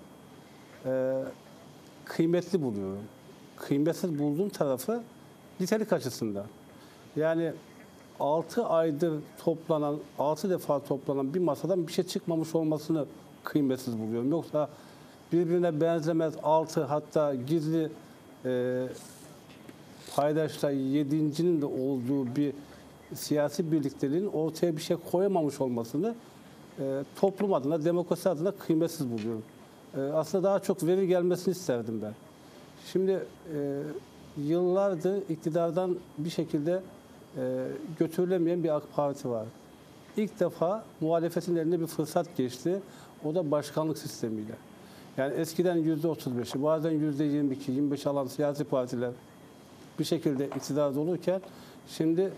kıymetli buluyorum. Kıymetsiz bulduğum tarafı nitelik açısından. Yani 6 aydır toplanan, 6 defa toplanan bir masadan bir şey çıkmamış olmasını kıymetsiz buluyorum. Yoksa birbirine benzemez 6, hatta gizli paydaşla 7.'nin de olduğu bir siyasi birlikteliğin ortaya bir şey koyamamış olmasını toplum adına, demokrasi adına kıymetsiz buluyorum. Aslında daha çok veri gelmesini isterdim ben. Şimdi yıllardır iktidardan bir şekilde götürülemeyen bir AK Parti var. İlk defa muhalefetin eline bir fırsat geçti. O da başkanlık sistemiyle. Yani eskiden %35'i, bazen %22, 25 alan siyasi partiler bir şekilde iktidarda olurken şimdi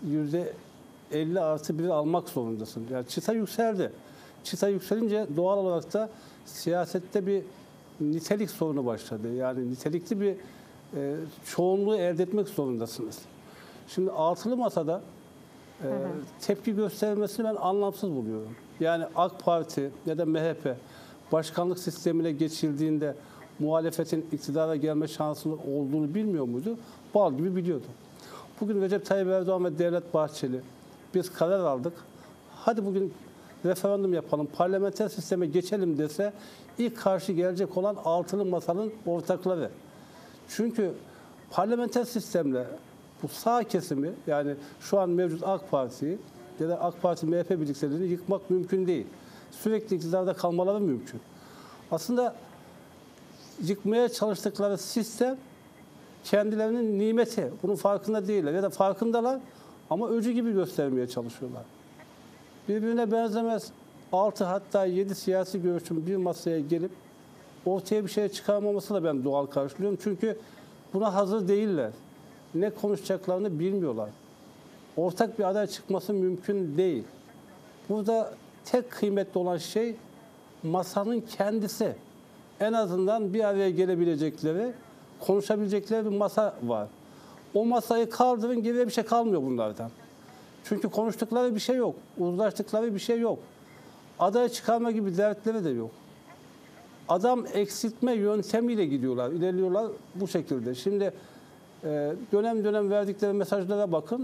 %50+1 almak zorundasın. Yani çıta yükseldi. Çıta yükselince doğal olarak da siyasette bir nitelik sorunu başladı. Yani nitelikli bir çoğunluğu elde etmek zorundasınız. Şimdi altılı masada tepki gösterilmesini ben anlamsız buluyorum. Yani AK Parti ya da MHP başkanlık sistemine geçildiğinde muhalefetin iktidara gelme şansının olduğunu bilmiyor muydu? Bal gibi biliyordu. Bugün Recep Tayyip Erdoğan ve Devlet Bahçeli biz karar aldık. Hadi bugün referandum yapalım, parlamenter sisteme geçelim dese ilk karşı gelecek olan altılı masanın ortakları. Çünkü parlamenter sistemle bu sağ kesimi, yani şu an mevcut AK Parti'yi ya da AK Parti MHP birlikteliğini yıkmak mümkün değil. Sürekli iktidarda kalmaları mümkün. Aslında yıkmaya çalıştıkları sistem kendilerinin nimeti. Bunun farkında değiller ya da farkındalar ama öcü gibi göstermeye çalışıyorlar. Birbirine benzemez 6 hatta 7 siyasi görüşün bir masaya gelip ortaya bir şey çıkarmaması da ben doğal karşılıyorum. Çünkü buna hazır değiller. Ne konuşacaklarını bilmiyorlar. Ortak bir aday çıkması mümkün değil. Burada tek kıymetli olan şey masanın kendisi. En azından bir araya gelebilecekleri, konuşabilecekleri bir masa var. O masayı kaldırın, geriye bir şey kalmıyor bunlardan. Çünkü konuştukları bir şey yok, uzlaştıkları bir şey yok. Aday çıkarma gibi dertleri de yok. Adam eksiltme yöntemiyle gidiyorlar, ilerliyorlar bu şekilde. Şimdi dönem dönem verdikleri mesajlara bakın.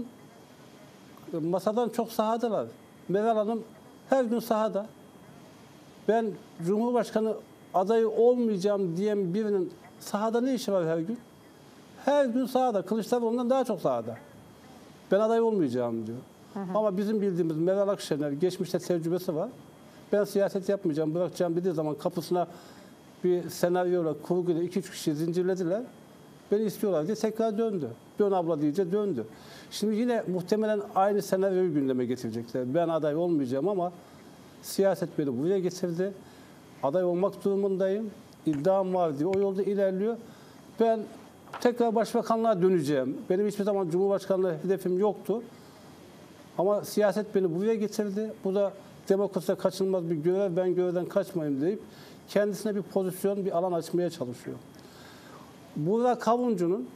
Masadan çok sahadalar. Meral Hanım her gün sahada. Ben Cumhurbaşkanı adayı olmayacağım diyen birinin sahada ne işi var her gün? Her gün sahada. Kılıçdaroğlu'ndan daha çok sahada. Ben aday olmayacağım diyor. Ama bizim bildiğimiz Meral Akşener geçmişte tecrübesi var. Ben siyaset yapmayacağım, bırakacağım dediği zaman kapısına bir senaryoyla, kurguyla 2-3 kişi zincirlediler. Beni istiyorlar diye tekrar döndü. Dön abla diyece döndü. Şimdi yine muhtemelen aynı senaryoyu gündeme getirecekler. Ben aday olmayacağım ama siyaset beni buraya getirdi. Aday olmak durumundayım. İddiam var diye o yolda ilerliyor. Ben tekrar başbakanlığa döneceğim. Benim hiçbir zaman Cumhurbaşkanlığı hedefim yoktu. Ama siyaset beni buraya getirdi. Bu da demokraside kaçınılmaz bir görev. Ben görevden kaçmayayım deyip kendisine bir pozisyon, bir alan açmaya çalışıyor. Burada Kavuncu'nun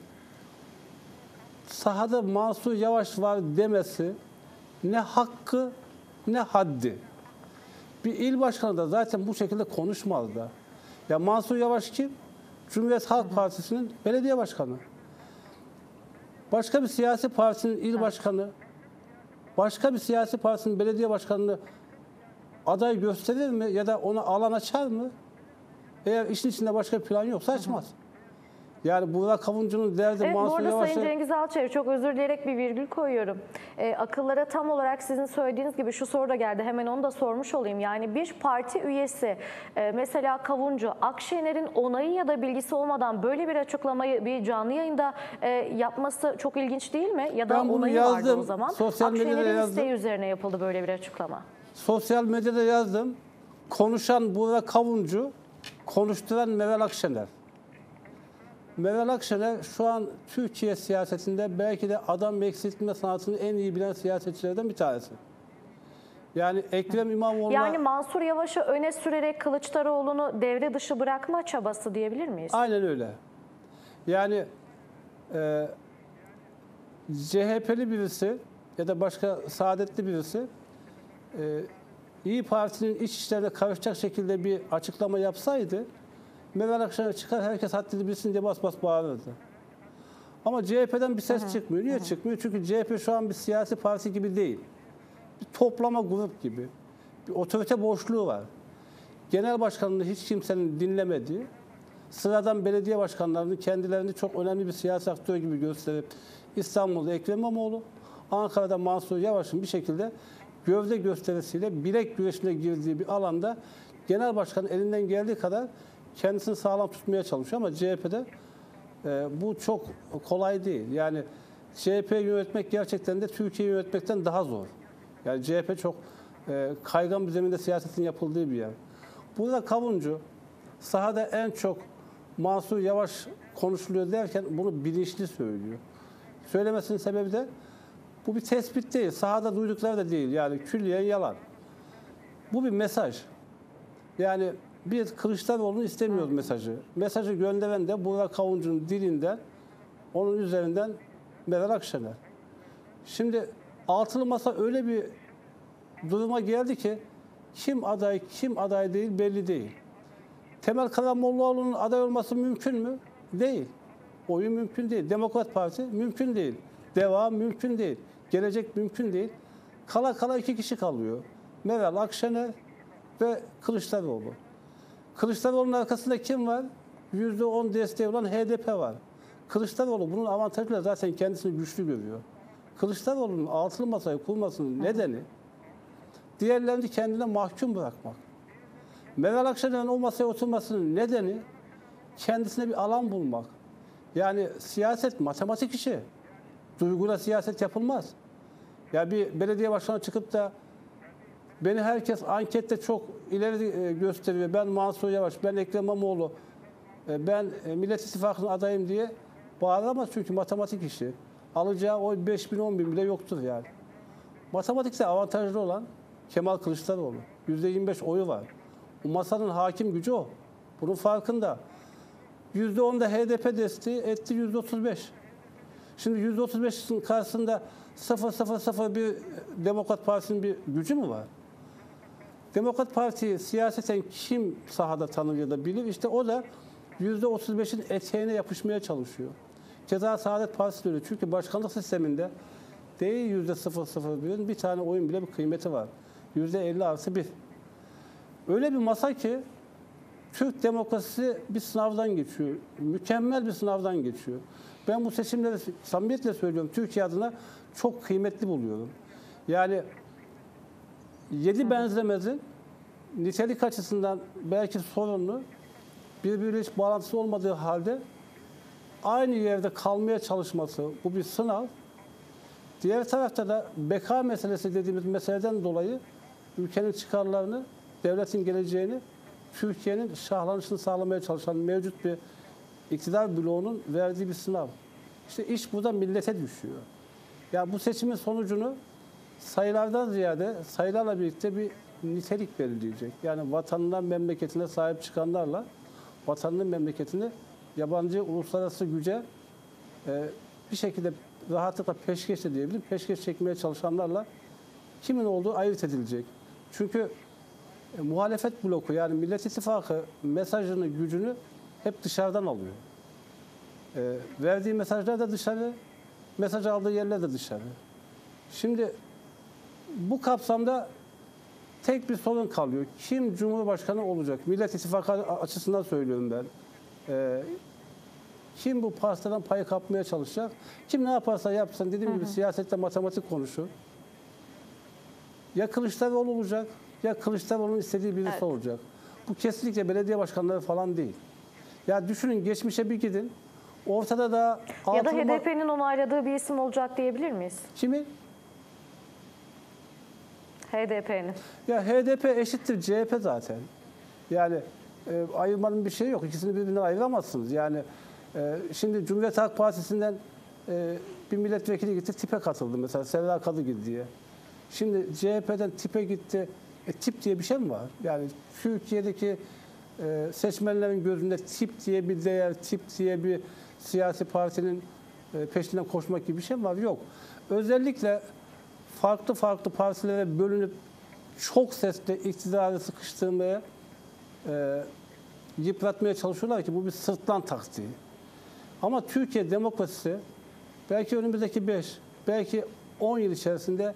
sahada Mansur Yavaş var demesi ne hakkı ne haddi. Bir il başkanı da zaten bu şekilde konuşmaz da. Ya Mansur Yavaş kim? Cumhuriyet Halk Partisi'nin belediye başkanı. Başka bir siyasi partinin il başkanı, başka bir siyasi partinin belediye başkanını aday gösterir mi ya da ona alan açar mı? Eğer işin içinde başka bir plan yoksa açmaz. Yani Burak Kavuncu'nun derdi Evet, bu Mansur arada Yavaş'a... Sayın Cengiz Alçer, çok özür dileyerek bir virgül koyuyorum. Akıllara tam olarak sizin söylediğiniz gibi şu soru da geldi. Hemen onu da sormuş olayım. Yani bir parti üyesi, mesela Kavuncu, Akşener'in onayı ya da bilgisi olmadan böyle bir açıklamayı bir canlı yayında yapması çok ilginç değil mi? Ya da Ben bunu onayı yazdım, vardı o zaman. sosyal medyada Akşener'in yazdım. isteği üzerine yapıldı böyle bir açıklama. Sosyal medyada yazdım. Konuşan Burak Kavuncu, konuşturan Meral Akşener. Meral Akşener şu an Türkiye siyasetinde belki de adam eksiltme sanatını en iyi bilen siyasetçilerden bir tanesi. Yani Ekrem İmamoğlu'na... Yani Mansur Yavaş'ı öne sürerek Kılıçdaroğlu'nu devre dışı bırakma çabası diyebilir miyiz? Aynen öyle. Yani CHP'li birisi ya da başka saadetli birisi İyi Parti'nin iç işlerine karışacak şekilde bir açıklama yapsaydı Meral Akşener çıkar herkes haddini bilsin diye bas bas bağırırdı. Ama CHP'den bir ses çıkmıyor. Niye çıkmıyor? Çünkü CHP şu an bir siyasi parti gibi değil. Bir toplama grup gibi. Bir otorite boşluğu var. Genel başkanını hiç kimsenin dinlemediği, sıradan belediye başkanlarını kendilerini çok önemli bir siyasi aktör gibi gösterip İstanbul'da Ekrem İmamoğlu, Ankara'da Mansur Yavaş'ın bir şekilde gövde gösterisiyle bilek güreşine girdiği bir alanda genel başkanın elinden geldiği kadar kendisini sağlam tutmaya çalışıyor ama CHP'de bu çok kolay değil. Yani CHP'yi yönetmek gerçekten de Türkiye'yi yönetmekten daha zor. Yani CHP çok kaygan bir zeminde siyasetin yapıldığı bir yer. Burada Kavuncu sahada en çok Mansur Yavaş konuşuluyor derken bunu bilinçli söylüyor. Söylemesinin sebebi de bu bir tespit değil. Sahada duydukları da değil. Yani külliyen yalan. Bu bir mesaj. Yani bir Kılıçdaroğlu'nu istemiyoruz mesajı. Mesajı gönderen de Burak Kavuncu'nun dilinden, onun üzerinden Meral Akşener. Şimdi altılı masa öyle bir duruma geldi ki kim aday, kim aday değil belli değil. Temel Karamollaoğlu'nun aday olması mümkün mü? Değil. Oyu mümkün değil. Demokrat Parti mümkün değil. Deva mümkün değil. Gelecek mümkün değil. Kala kala 2 kişi kalıyor. Meral Akşener ve Kılıçdaroğlu. Kılıçdaroğlu'nun arkasında kim var? %10 desteği olan HDP var. Kılıçdaroğlu bunun avantajıyla zaten kendisini güçlü görüyor. Kılıçdaroğlu'nun altılı masayı kurmasının nedeni diğerlerini kendine mahkum bırakmak. Meral Akşener'in o masaya oturmasının nedeni kendisine bir alan bulmak. Yani siyaset matematik işi. Duyguyla siyaset yapılmaz. Ya bir belediye başkanı çıkıp da beni herkes ankette çok ileri gösteriyor. Ben Mansur Yavaş, ben Ekrem İmamoğlu, ben Millet İttifakı'nın adayım diye bağıramaz çünkü matematik işi. Alacağı oy 5.000 10.000 bile yoktur yani. Matematikte avantajlı olan Kemal Kılıçdaroğlu. %25 oyu var. Bu masanın hakim gücü o. Bunun farkında. %10'da HDP desteği etti %35. Şimdi %35'in karşısında 0,001 bir Demokrat Parti'nin bir gücü mü var? Demokrat Parti'yi siyaseten kim sahada tanır ya da bilir? İşte o da %35'in eteğine yapışmaya çalışıyor. Keza Saadet Partisi de öyle. Çünkü başkanlık sisteminde değil %0,01'in bir tane oyun bile bir kıymeti var. %50+1. Öyle bir masa ki Türk demokrasisi bir sınavdan geçiyor. Mükemmel bir sınavdan geçiyor. Ben bu seçimleri samimiyetle söylüyorum. Türkiye adına çok kıymetli buluyorum. Yani 7 benzemezin nitelik açısından belki sorunlu, birbiriyle hiç bağlantısı olmadığı halde aynı yerde kalmaya çalışması, bu bir sınav. Diğer tarafta da beka meselesi dediğimiz meseleden dolayı ülkenin çıkarlarını, devletin geleceğini, Türkiye'nin şahlanışını sağlamaya çalışan mevcut bir iktidar bloğunun verdiği bir sınav. İşte iş burada millete düşüyor. Ya bu seçimin sonucunu sayılardan ziyade sayılarla birlikte bir nitelik belirleyecek. Yani vatanına, memleketine sahip çıkanlarla vatanının memleketini yabancı uluslararası güce bir şekilde rahatlıkla peşkeş de diyebilirim. Peşkeş çekmeye çalışanlarla kimin olduğu ayırt edilecek. Çünkü muhalefet bloku yani Millet İttifakı mesajını, gücünü hep dışarıdan alıyor. Verdiği mesajlar da dışarı, mesaj aldığı yerler de dışarı. Şimdi bu kapsamda tek bir sorun kalıyor. Kim Cumhurbaşkanı olacak? Millet İttifakı açısından söylüyorum ben. Kim bu pastadan payı kapmaya çalışacak? Kim ne yaparsa yapsın, dediğim gibi siyasette matematik konuşur. Ya Kılıçdaroğlu olacak, ya Kılıçdaroğlu'nun istediği birisi olacak. Bu kesinlikle belediye başkanları falan değil. Ya düşünün, geçmişe bir gidin. Ortada da... Ya da HDP'nin onayladığı bir isim olacak diyebilir miyiz? Kimi? HDP'nin. Ya HDP eşittir CHP zaten. Yani ayırmanın bir şeyi yok. İkisini birbirinden ayıramazsınız. Yani şimdi Cumhuriyet Halk Partisi'nden bir milletvekili gitti, TİP'e katıldı mesela, Serra Kadıgil diye. Şimdi CHP'den TİP'e gitti. Tip diye bir şey mi var? Yani Türkiye'deki seçmenlerin gözünde tip diye bir değer, tip diye bir siyasi partinin peşinden koşmak gibi bir şey mi var? Yok. Özellikle farklı farklı partilere bölünüp çok sesle iktidarı sıkıştırmaya, yıpratmaya çalışıyorlar ki bu bir sırtlan taktiği. Ama Türkiye demokrasisi belki önümüzdeki 5, belki 10 yıl içerisinde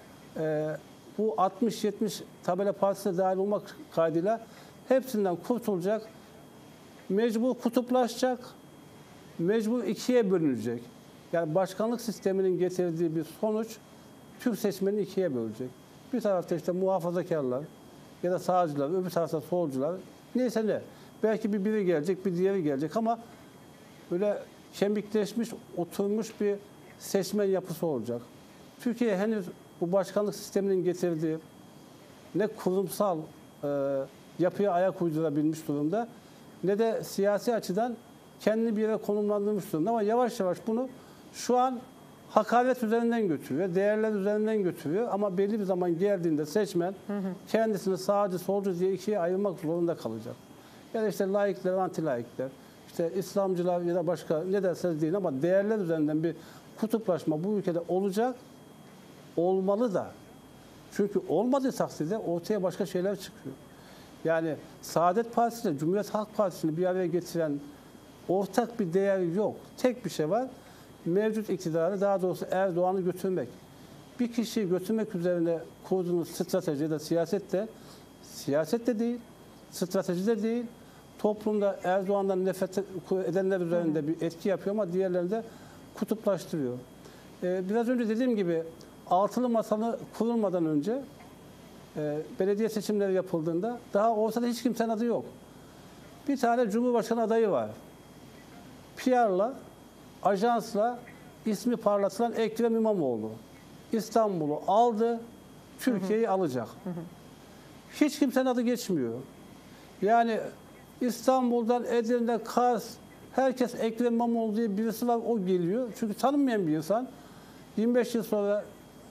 bu 60-70 tabela partisine dahil olmak kaydıyla hepsinden kurtulacak, mecbur kutuplaşacak, mecbur ikiye bölünecek. Yani başkanlık sisteminin getirdiği bir sonuç Türk seçmenini ikiye bölecek. Bir tarafta işte muhafazakarlar ya da sağcılar, öbür tarafta solcular, neyse ne. Belki biri gelecek, bir diğeri gelecek ama böyle kemikleşmiş, oturmuş bir seçmen yapısı olacak. Türkiye henüz bu başkanlık sisteminin getirdiği ne kurumsal yapıya ayak uydurabilmiş durumda ne de siyasi açıdan kendini bir yere konumlandırmış durumda. Ama yavaş yavaş bunu şu an hakaret üzerinden götürüyor, değerler üzerinden götürüyor. Ama belli bir zaman geldiğinde seçmen kendisini sağcı, solcu diye ikiye ayırmak zorunda kalacak. Ya da işte laikler, anti-laikler, işte İslamcılar ya da başka ne derseniz deyin ama değerler üzerinden bir kutuplaşma bu ülkede olacak, olmalı da. Çünkü olmadığı takdirde ortaya başka şeyler çıkıyor. Yani Saadet Partisi ile Cumhuriyet Halk Partisi'ni bir araya getiren ortak bir değer yok. Tek bir şey var. Mevcut iktidarı, daha doğrusu Erdoğan'ı götürmek. bir kişiyi götürmek üzerine kurduğunuz strateji de siyaset de değil, strateji de değil. Toplumda Erdoğan'dan nefret edenler üzerinde bir etki yapıyor ama diğerlerini de kutuplaştırıyor. Biraz önce dediğim gibi altılı masalı kurulmadan önce belediye seçimleri yapıldığında daha ortada hiç kimsenin adı yok. Bir tane Cumhurbaşkanı adayı var. PR'la, ajansla ismi parlatılan Ekrem İmamoğlu. İstanbul'u aldı, Türkiye'yi alacak. Hiç kimsenin adı geçmiyor. Yani İstanbul'dan, Edirne'den, Kars, herkes Ekrem İmamoğlu diye birisi var, o geliyor. Çünkü tanınmayan bir insan. 25 yıl sonra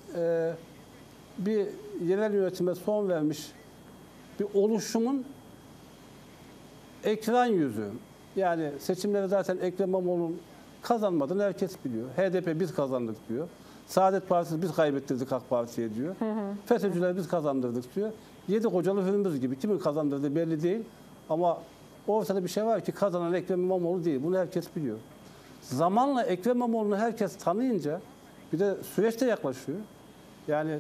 bir yerel yönetime son vermiş bir oluşumun ekran yüzü. Yani seçimleri zaten Ekrem İmamoğlu'nun kazanmadığını herkes biliyor. HDP biz kazandık diyor. Saadet Partisi biz kaybettirdik AK Parti'ye diyor. FETÖ'cüler biz kazandırdık diyor. 7 kocalı hürmüz gibi. Kimin kazandırdığı belli değil. Ama ortada bir şey var ki kazanan Ekrem İmamoğlu değil. Bunu herkes biliyor. Zamanla Ekrem İmamoğlu'nu herkes tanıyınca bir de süreç de yaklaşıyor. Yani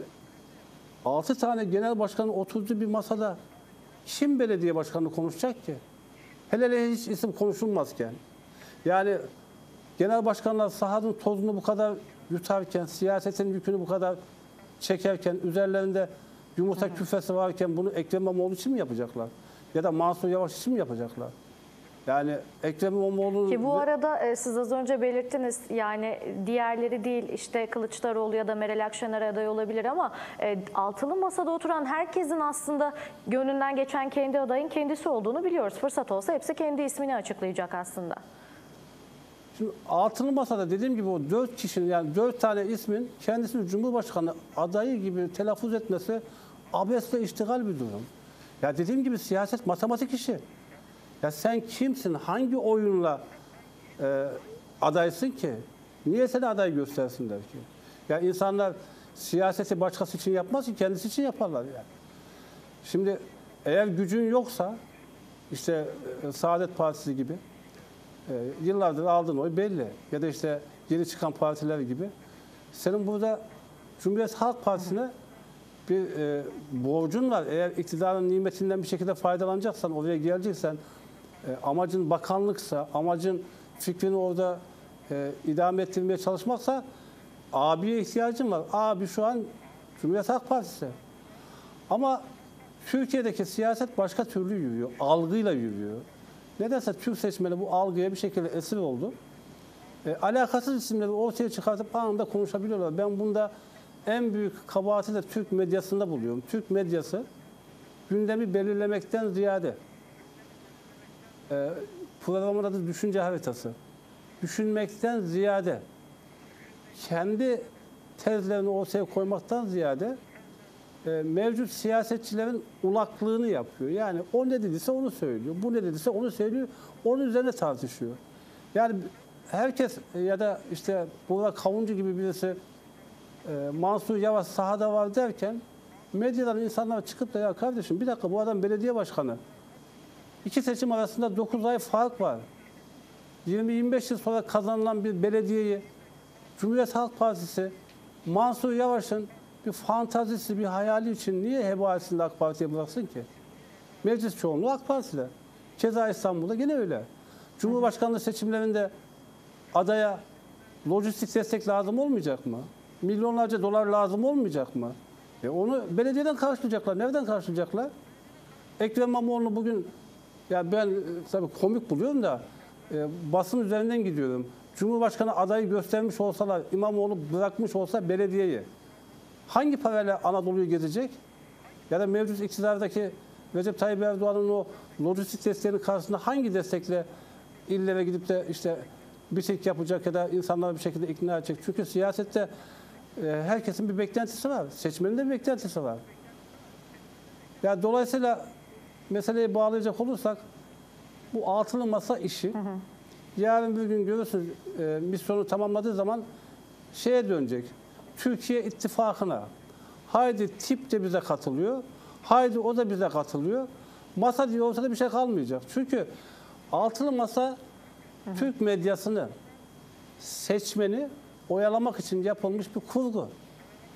6 tane genel başkanın oturduğu bir masada kim belediye başkanı konuşacak ki? Hele hiç isim konuşulmazken. Yani genel başkanlar sahanın tozunu bu kadar yutarken, siyasetin yükünü bu kadar çekerken, üzerlerinde yumurta küfesi varken bunu Ekrem İmamoğlu için mi yapacaklar? Ya da Mansur Yavaş için mi yapacaklar? Yani Ekrem İmamoğlu'nun... Ki bu arada siz az önce belirttiniz, yani diğerleri değil, işte Kılıçdaroğlu ya da Meral Akşener aday olabilir ama altılı masada oturan herkesin aslında gönlünden geçen kendi adayın kendisi olduğunu biliyoruz. Fırsat olsa hepsi kendi ismini açıklayacak aslında. Şimdi altılı masada dediğim gibi o 4 kişinin, yani 4 tane ismin kendisini Cumhurbaşkanı adayı gibi telaffuz etmesi abesle iştigal bir durum. Ya dediğim gibi siyaset matematik işi. Ya sen kimsin? Hangi oyunla adaysın ki? Niye seni aday göstersinler ki? Ya insanlar siyaseti başkası için yapmaz ki, kendisi için yaparlar yani. Şimdi eğer gücün yoksa, işte Saadet Partisi gibi yıllardır aldığın oy belli. Ya da işte yeni çıkan partiler gibi. Senin burada Cumhuriyet Halk Partisi'ne bir borcun var. Eğer iktidarın nimetinden bir şekilde faydalanacaksan, oraya geleceksen, amacın bakanlıksa, amacın fikrini orada idame ettirmeye çalışmaksa abiye ihtiyacın var. Abi şu an Cumhuriyet Halk Partisi. Ama Türkiye'deki siyaset başka türlü yürüyor. Algıyla yürüyor. Nedense Türk seçmeni bu algıya bir şekilde esir oldu. Alakasız isimleri ortaya çıkartıp anında konuşabiliyorlar. Ben bunda en büyük kabahati de Türk medyasında buluyorum. Türk medyası gündemi belirlemekten ziyade, programın adı düşünce haritası, düşünmekten ziyade kendi tezlerini ortaya koymaktan ziyade mevcut siyasetçilerin ulaklığını yapıyor. Yani o ne dediyse onu söylüyor. Bu ne dediyse onu söylüyor. Onun üzerine tartışıyor. Yani herkes ya da işte burada Kavuncu gibi birisi Mansur Yavaş sahada var derken medyadan insanlar çıkıp da ya kardeşim bir dakika bu adam belediye başkanı. 2 seçim arasında 9 ay fark var. 20-25 yıl sonra kazanılan bir belediyeyi Cumhuriyet Halk Partisi Mansur Yavaş'ın bir fantazisi, bir hayali için niye heba etsin AK Parti'ye bıraksın ki? Meclis çoğunluğu AK Parti'de. Keza İstanbul'da yine öyle. Cumhurbaşkanlığı seçimlerinde adaya lojistik destek lazım olmayacak mı? Milyonlarca dolar lazım olmayacak mı? Onu belediyeden karşılayacaklar. Nereden karşılayacaklar? Ekrem İmamoğlu'nu bugün, ya ben tabii komik buluyorum da basın üzerinden gidiyorum. Cumhurbaşkanı adayı göstermiş olsalar, İmamoğlu bırakmış olsa belediyeyi, hangi parayla Anadolu'yu gezecek? Ya da mevcut iktidardaki Recep Tayyip Erdoğan'ın o lojistik desteğinin karşısında hangi destekle illere gidip de işte bitik yapacak ya da insanları bir şekilde ikna edecek? Çünkü siyasette herkesin bir beklentisi var. Seçmenin de bir beklentisi var. Yani dolayısıyla meseleyi bağlayacak olursak bu altılı masa işi yarın bir gün görürsünüz misyonu tamamladığı zaman şeye dönecek. Türkiye ittifakına. Haydi tip de bize katılıyor. Haydi o da bize katılıyor. Masa diye ortada bir şey kalmayacak. Çünkü altılı masa Türk medyasını, seçmeni oyalamak için yapılmış bir kurgu.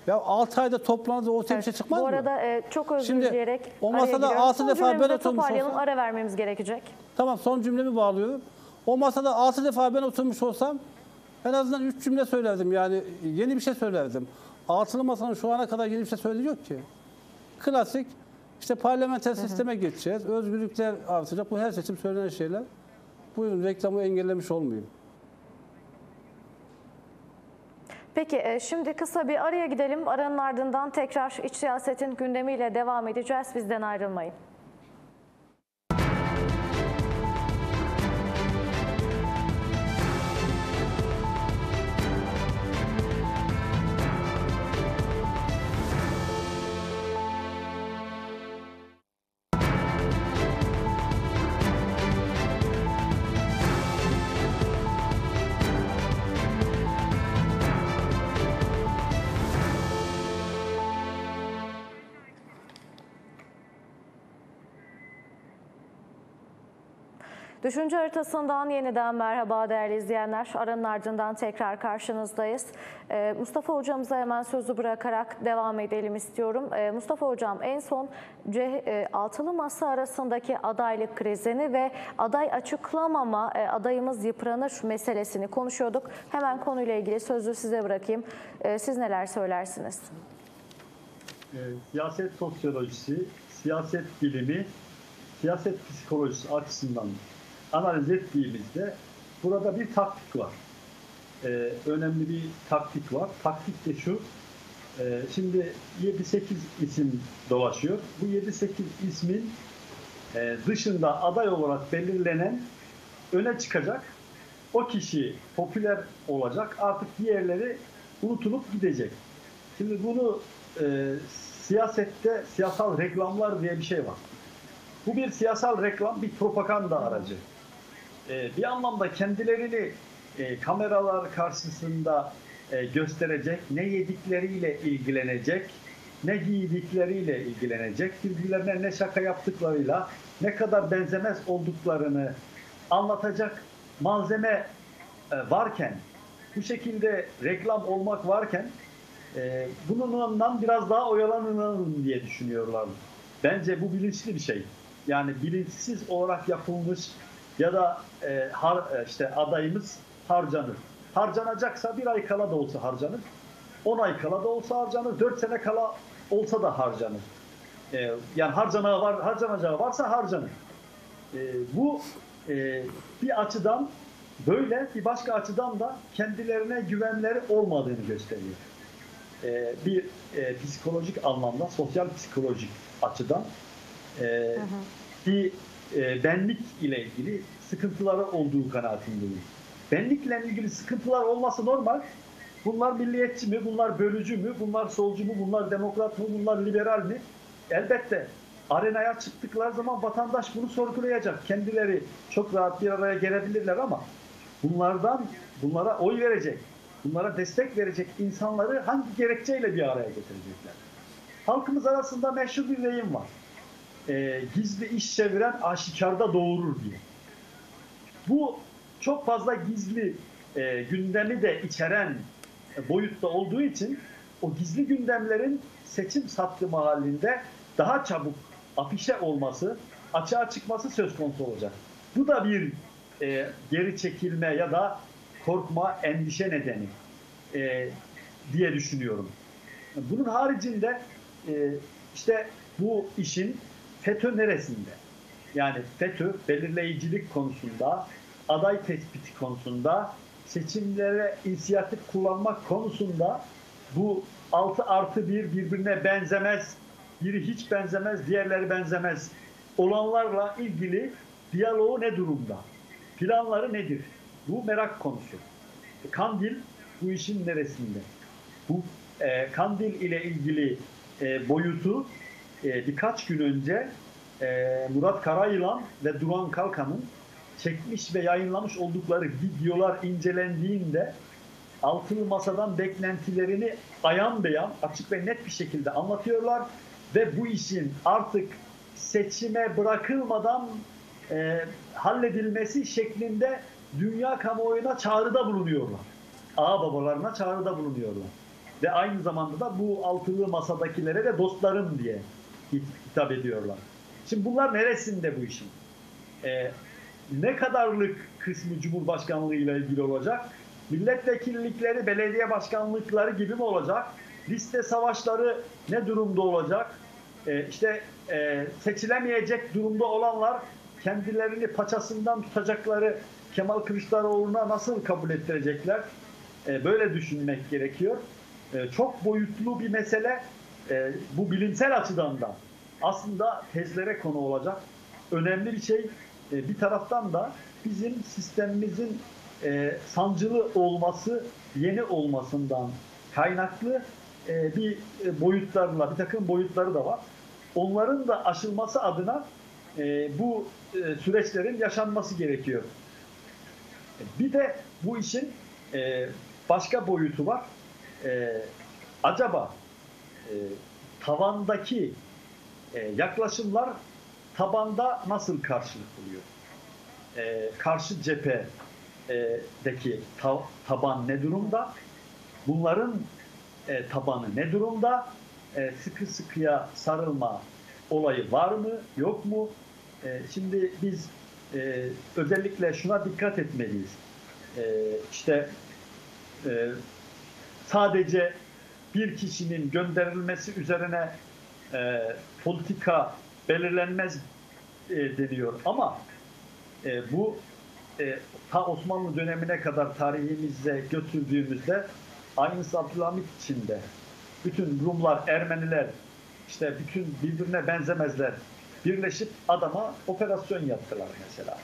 Ya 6 ayda toplandı ortaya bir şey çıkmaz Bu mı? arada çok özür Şimdi dileyerek o araya masada giriyorum. 6 Son defa ben cümlemizi oturmuş toparlayalım, olsam, ara vermemiz gerekecek. tamam son cümlemi bağlıyorum. O masada 6 defa ben oturmuş olsam en azından 3 cümle söylerdim, yani yeni bir şey söylerdim. Altılı masanın şu ana kadar yeni bir şey söylediği yok ki. Klasik işte parlamenter sisteme geçeceğiz, özgürlükler artacak, bu her seçim söylenen şeyler. Buyurun, reklamı engellemiş olmayayım. Peki şimdi kısa bir araya gidelim. Aranın ardından tekrar iç siyasetin gündemiyle devam edeceğiz. Bizden ayrılmayın. Düşünce haritasından yeniden merhaba değerli izleyenler. Aranın ardından tekrar karşınızdayız. Mustafa hocamıza hemen sözü bırakarak devam edelim istiyorum. Mustafa hocam, en son altılı masa arasındaki adaylık krizini ve aday açıklamama, adayımız yıpranır meselesini konuşuyorduk. Hemen konuyla ilgili sözü size bırakayım. Siz neler söylersiniz? Siyaset sosyolojisi, siyaset bilimi, siyaset psikolojisi açısından analiz ettiğimizde burada bir taktik var. Önemli bir taktik var. Taktik de şu, şimdi 7-8 isim dolaşıyor. Bu 7-8 ismin dışında aday olarak belirlenen öne çıkacak. O kişi popüler olacak. Artık diğerleri unutulup gidecek. Şimdi bunu siyasette siyasal reklamlar diye bir şey var. Bu bir siyasal reklam, bir propaganda aracı. Bir anlamda kendilerini kameralar karşısında gösterecek, ne yedikleriyle ilgilenecek, ne giydikleriyle ilgilenecek, birbirlerine ne şaka yaptıklarıyla, ne kadar benzemez olduklarını anlatacak malzeme varken, bu şekilde reklam olmak varken, bununla biraz daha oyalanalım diye düşünüyorlar. Bence bu bilinçli bir şey. Yani bilinçsiz olarak yapılmış ya da işte adayımız harcanır. Harcanacaksa bir ay kala da olsa harcanır. 10 ay kala da olsa harcanır. 4 sene kala olsa da harcanır. Yani harcanacağı varsa harcanır. Bu bir açıdan böyle, bir başka açıdan da kendilerine güvenleri olmadığını gösteriyor. Bir psikolojik anlamda, sosyal psikolojik açıdan bir benlik ile ilgili sıkıntıları olduğu kanaatindeyim. Benlikle ilgili sıkıntılar olması normal. Bunlar milliyetçi mi, bunlar bölücü mü, bunlar solcu mu, bunlar demokrat mı, bunlar liberal mi? Elbette arenaya çıktıkları zaman vatandaş bunu sorgulayacak. Kendileri çok rahat bir araya gelebilirler ama bunlara oy verecek, bunlara destek verecek insanları hangi gerekçeyle bir araya getirecekler? Halkımız arasında meşhur bir deyim var. Gizli iş çeviren aşikarda doğurur diye. Bu çok fazla gizli gündemi de içeren boyutta olduğu için o gizli gündemlerin seçim saptımı halinde daha çabuk afişe olması, açığa çıkması söz konusu olacak. Bu da bir geri çekilme ya da korkma, endişe nedeni diye düşünüyorum. Bunun haricinde işte bu işin FETÖ neresinde? Yani FETÖ belirleyicilik konusunda, aday tespiti konusunda, seçimlere inisiyatif kullanmak konusunda bu 6+1 birbirine benzemez, biri hiç benzemez, diğerleri benzemez olanlarla ilgili diyaloğu ne durumda? Planları nedir? Bu merak konusu. Kandil bu işin neresinde? Bu Kandil ile ilgili boyutu birkaç gün önce Murat Karayılan ve Duran Kalkan'ın çekmiş ve yayınlamış oldukları videolar incelendiğinde altılı masadan beklentilerini ayan beyan, açık ve net bir şekilde anlatıyorlar ve bu işin artık seçime bırakılmadan halledilmesi şeklinde dünya kamuoyuna çağrıda bulunuyorlar. Ağababalarına çağrıda bulunuyorlar. ve aynı zamanda da bu altılı masadakilere de dostlarım diye hitap ediyorlar. Şimdi bunlar neresinde bu işin? Ne kadarlık kısmı Cumhurbaşkanlığı ile ilgili olacak? Milletvekillikleri, belediye başkanlıkları gibi mi olacak? Liste savaşları ne durumda olacak? Seçilemeyecek durumda olanlar kendilerini paçasından tutacakları Kemal Kılıçdaroğlu'na nasıl kabul ettirecekler? Böyle düşünmek gerekiyor. Çok boyutlu bir mesele. Bu bilimsel açıdan da aslında tezlere konu olacak. Önemli bir şey. Bir taraftan da bizim sistemimizin sancılı olması, yeni olmasından kaynaklı bir takım boyutları da var. Onların da aşılması adına bu süreçlerin yaşanması gerekiyor. Bir de bu işin başka boyutu var. Acaba tavandaki yaklaşımlar tabanda nasıl karşılık buluyor? Karşı cephedeki taban ne durumda? Bunların tabanı ne durumda? Sıkı sıkıya sarılma olayı var mı, yok mu? Şimdi biz özellikle şuna dikkat etmeliyiz. Sadece bir kişinin gönderilmesi üzerine politika belirlenmez deniyor. Ama bu ta Osmanlı dönemine kadar tarihimize götürdüğümüzde aynısı Abdülhamit için de bütün Rumlar, Ermeniler bütün birbirine benzemezler. Birleşip adama operasyon yaptılar mesela.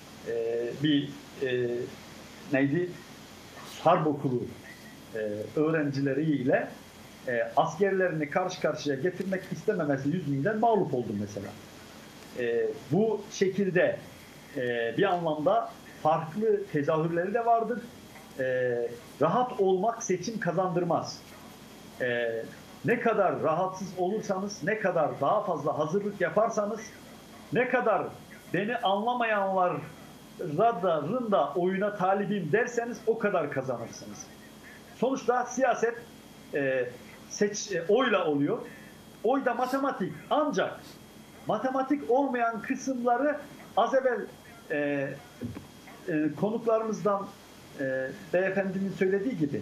Harp okulu öğrencileriyle askerlerini karşı karşıya getirmek istememesi yüzünden mağlup oldu mesela. Bu şekilde bir anlamda farklı tezahürleri de vardır. Rahat olmak seçim kazandırmaz. Ne kadar rahatsız olursanız, ne kadar daha fazla hazırlık yaparsanız, ne kadar beni anlamayanların da oyuna talibim derseniz o kadar kazanırsınız. Sonuçta siyaset oyla oluyor. Oy da matematik. Ancak matematik olmayan kısımları az evvel konuklarımızdan beyefendinin söylediği gibi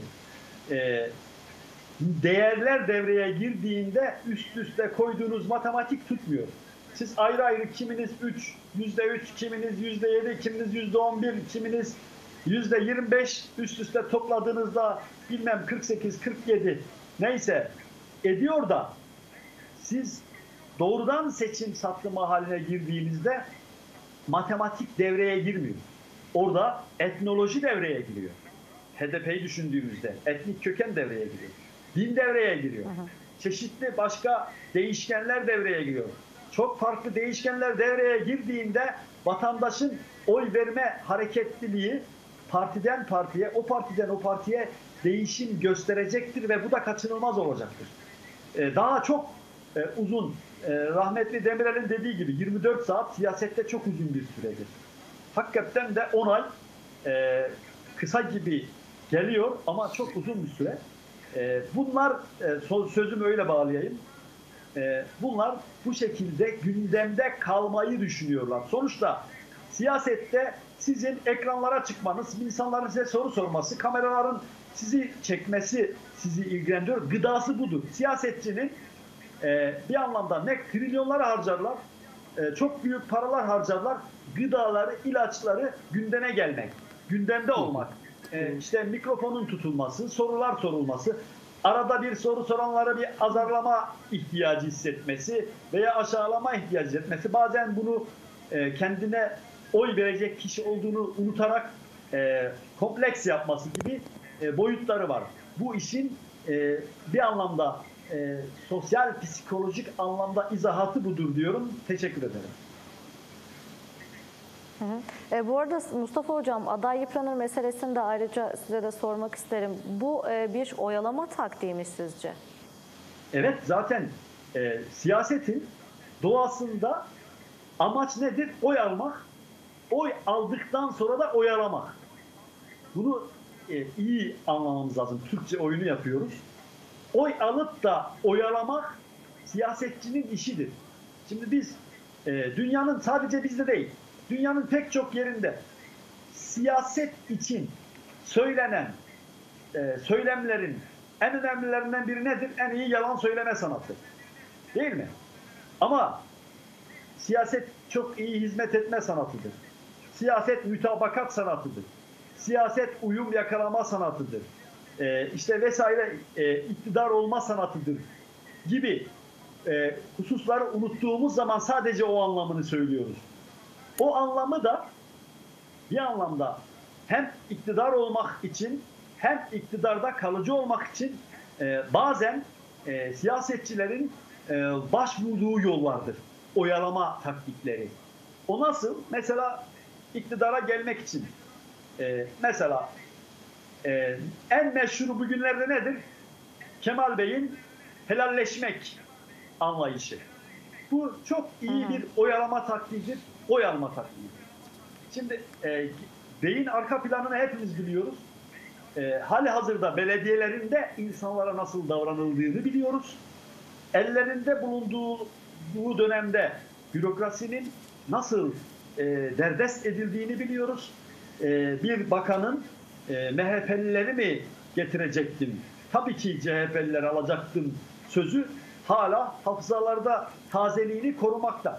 değerler devreye girdiğinde üst üste koyduğunuz matematik tutmuyor. Siz ayrı ayrı kiminiz %3, kiminiz %7, kiminiz %11, kiminiz %25 üst üste topladığınızda bilmem 48, 47 neyse ediyor da siz doğrudan seçim satılma haline girdiğinizde matematik devreye girmiyor. Orada etnoloji devreye giriyor. HDP'yi düşündüğümüzde etnik köken devreye giriyor. Din devreye giriyor. Çeşitli başka değişkenler devreye giriyor. Çok farklı değişkenler devreye girdiğinde vatandaşın oy verme hareketliliği partiden partiye, o partiden o partiye değişim gösterecektir ve bu da kaçınılmaz olacaktır. Daha çok uzun, rahmetli Demirel'in dediği gibi 24 saat siyasette çok uzun bir süredir. Hakikaten de 10 ay kısa gibi geliyor ama çok uzun bir süre. Bunlar, sözümü öyle bağlayayım, bunlar bu şekilde gündemde kalmayı düşünüyorlar. Sonuçta siyasette sizin ekranlara çıkmanız, insanların size soru sorması, kameraların sizi çekmesi sizi ilgilendiriyor. Gıdası budur. Siyasetçinin bir anlamda ne trilyonları harcarlar, çok büyük paralar harcarlar, gıdaları, ilaçları gündeme gelmek, gündemde olmak. Mikrofonun tutulması, sorular sorulması, arada bir soru soranlara bir azarlama ihtiyacı hissetmesi veya aşağılama ihtiyacı hissetmesi, bazen bunu kendine oy verecek kişi olduğunu unutarak kompleks yapması gibi boyutları var. Bu işin bir anlamda sosyal, psikolojik anlamda izahatı budur diyorum. Teşekkür ederim. Bu arada Mustafa Hocam, aday yıpranır meselesini de ayrıca size de sormak isterim. Bu bir oyalama taktiği mi sizce? Evet, zaten siyasetin doğasında amaç nedir? Oy almak. Oy aldıktan sonra da oyalamak. Bunu iyi anlamamız lazım. Türkçe oyunu yapıyoruz. oy alıp da oyalamak siyasetçinin işidir. Şimdi biz dünyanın, sadece bizde değil, dünyanın pek çok yerinde siyaset için söylenen söylemlerin en önemlilerinden biri nedir? En iyi yalan söyleme sanatı. Değil mi? Ama siyaset çok iyi hizmet etme sanatıdır. Siyaset mütabakat sanatıdır. Siyaset uyum yakalama sanatıdır. İşte vesaire iktidar olma sanatıdır gibi hususları unuttuğumuz zaman sadece o anlamını söylüyoruz. O anlamı da bir anlamda hem iktidar olmak için hem iktidarda kalıcı olmak için bazen siyasetçilerin başvurduğu yollardır. Oyalama taktikleri. O nasıl? Mesela iktidara gelmek için mesela en meşhur bugünlerde nedir? Kemal Bey'in helalleşmek anlayışı. Bu çok iyi bir oyalama taktiğidir. Oy alma taktiğidir. Şimdi Bey'in arka planını hepimiz biliyoruz. Hali hazırda belediyelerinde insanlara nasıl davranıldığını biliyoruz. Ellerinde bulunduğu bu dönemde bürokrasinin nasıl derdest edildiğini biliyoruz. Bir bakanın MHP'lileri mi getirecektim? Tabii ki CHP'lileri alacaktım sözü hala hafızalarda tazeliğini korumakta.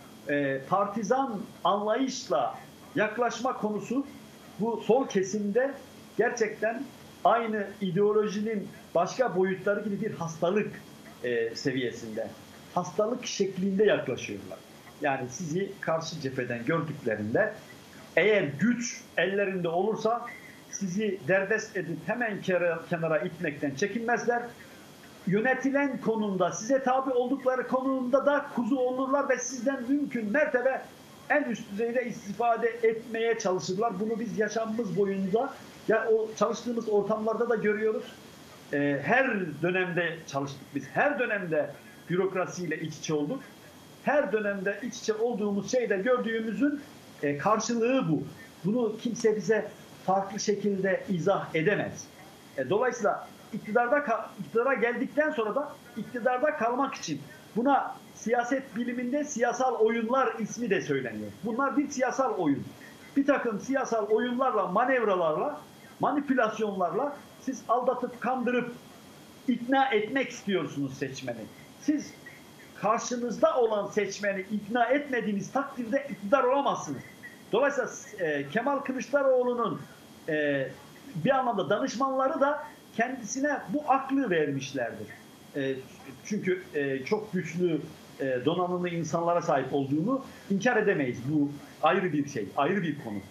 Partizan anlayışla yaklaşma konusu bu sol kesimde gerçekten aynı ideolojinin başka boyutları gibi bir hastalık seviyesinde, hastalık şeklinde yaklaşıyorlar. Yani sizi karşı cepheden gördüklerinde eğer güç ellerinde olursa sizi derdest edip hemen kenara itmekten çekinmezler. Yönetilen konumda, size tabi oldukları konumda da kuzu olurlar ve sizden mümkün mertebe en üst düzeyde istifade etmeye çalışırlar. Bunu biz yaşamımız boyunca o çalıştığımız ortamlarda da görüyoruz. Her dönemde çalıştık biz. Her dönemde bürokrasiyle iç içe olduk. Her dönemde iç içe olduğumuz şeyde gördüğümüzün karşılığı bu. Bunu kimse bize farklı şekilde izah edemez. Dolayısıyla iktidara geldikten sonra da iktidarda kalmak için buna siyaset biliminde siyasal oyunlar ismi de söyleniyor. Bunlar bir siyasal oyun. Bir takım siyasal oyunlarla, manevralarla, manipülasyonlarla siz aldatıp, kandırıp, ikna etmek istiyorsunuz seçmeni. Siz karşınızda olan seçmeni ikna etmediğiniz takdirde iktidar olamazsınız. Dolayısıyla Kemal Kılıçdaroğlu'nun bir anlamda danışmanları da kendisine bu aklı vermişlerdir. Çünkü çok güçlü donanımlı insanlara sahip olduğunu inkar edemeyiz. Bu ayrı bir şey, ayrı bir konu.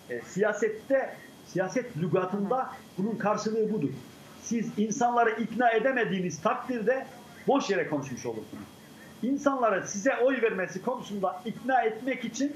Siyaset lügatında bunun karşılığı budur. Siz insanları ikna edemediğiniz takdirde boş yere konuşmuş olursunuz. İnsanları size oy vermesi konusunda ikna etmek için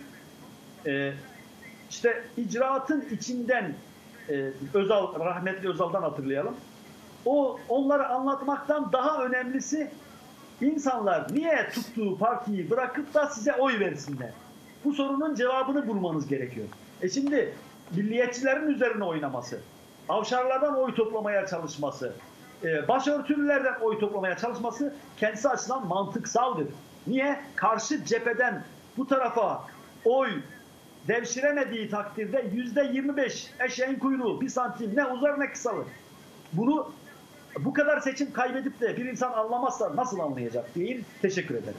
işte icraatın içinden rahmetli Özal'dan hatırlayalım. Onları anlatmaktan daha önemlisi insanlar niye tuttuğu partiyi bırakıp da size oy versinler? Bu sorunun cevabını bulmanız gerekiyor. Şimdi milliyetçilerin üzerine oynaması, avşarlardan oy toplamaya çalışması, başörtülülerden oy toplamaya çalışması kendisi açısından mantıksaldır. Niye? Karşı cepheden bu tarafa oy devşiremediği takdirde %25 eşeğin kuyruğu 1 santim ne uzar ne kısalır. Bunu bu kadar seçim kaybedip de bir insan anlamazsa nasıl anlayacak diyeyim. Teşekkür ederim.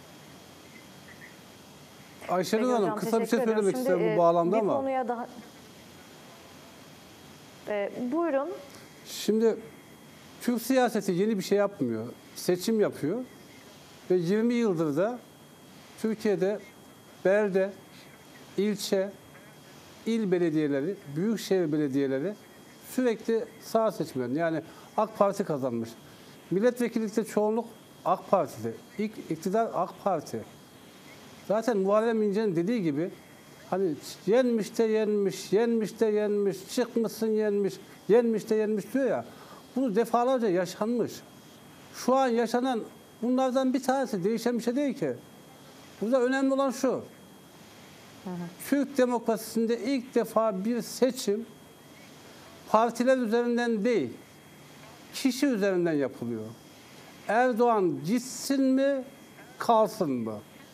Ayşenur Hanım kısa bir şey teşekkür söylemek ediyorum. isterim bu bağlamda bir ama. Konuya daha... buyurun. Şimdi Türk siyaseti yeni bir şey yapmıyor. Seçim yapıyor. Ve 20 yıldır da Türkiye'de belde, ilçe, il belediyeleri, büyükşehir belediyeleri sürekli sağ seçmen. Yani AK Parti kazanmış. Milletvekillikte çoğunluk AK Parti'de. İlk iktidar AK Parti. Zaten Muharrem İnce'nin dediği gibi hani yenmiş de yenmiş, yenmiş de yenmiş, çıkmışsın yenmiş, yenmiş de yenmiş diyor ya. Bunu defalarca yaşanmış. Şu an yaşanan bunlardan bir tanesi, değişen bir şey değil ki. Burada önemli olan şu. Türk demokrasisinde ilk defa bir seçim partiler üzerinden değil, kişi üzerinden yapılıyor. Erdoğan gitsin mi, kalsın mı?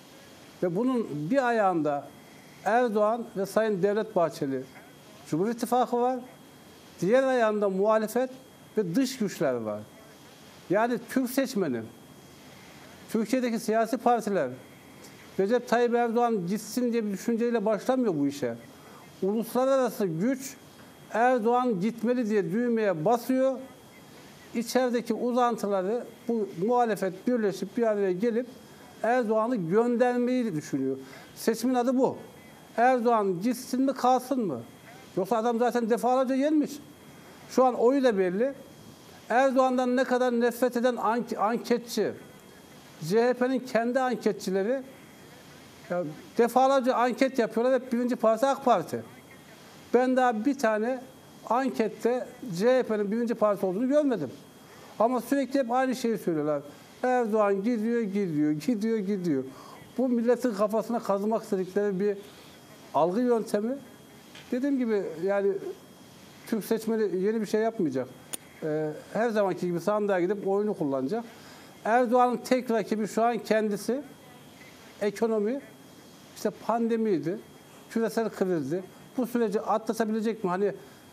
Ve bunun bir ayağında Erdoğan ve Sayın Devlet Bahçeli Cumhur İttifakı var. Diğer ayağında muhalefet ve dış güçler var. Yani Türk seçmeni, Türkiye'deki siyasi partiler, Recep Tayyip Erdoğan gitsin diye bir düşünceyle başlamıyor bu işe. Uluslararası güç Erdoğan gitmeli diye düğmeye basıyor. İçerideki uzantıları bu muhalefet birleşip bir araya gelip Erdoğan'ı göndermeyi düşünüyor. Seçimin adı bu. Erdoğan gitsin mi, kalsın mı? Yoksa adam zaten defalarca gelmiş. Şu an oyu da belli. Erdoğan'dan ne kadar nefret eden anketçi, CHP'nin kendi anketçileri ya defalarca anket yapıyorlar ve birinci parti AK Parti. Ben daha bir tane ankette CHP'nin birinci parti olduğunu görmedim. Ama sürekli hep aynı şeyi söylüyorlar. Erdoğan gidiyor. Bu milletin kafasına kazımak istedikleri bir algı yöntemi. Dediğim gibi yani Türk seçmeni yeni bir şey yapmayacak. Her zamanki gibi sandığa gidip oyunu kullanacak. Erdoğan'ın tek rakibi şu an kendisi. Ekonomi, işte pandemiydi, küresel krizdi. Bu süreci atlatabilecek mi? Hani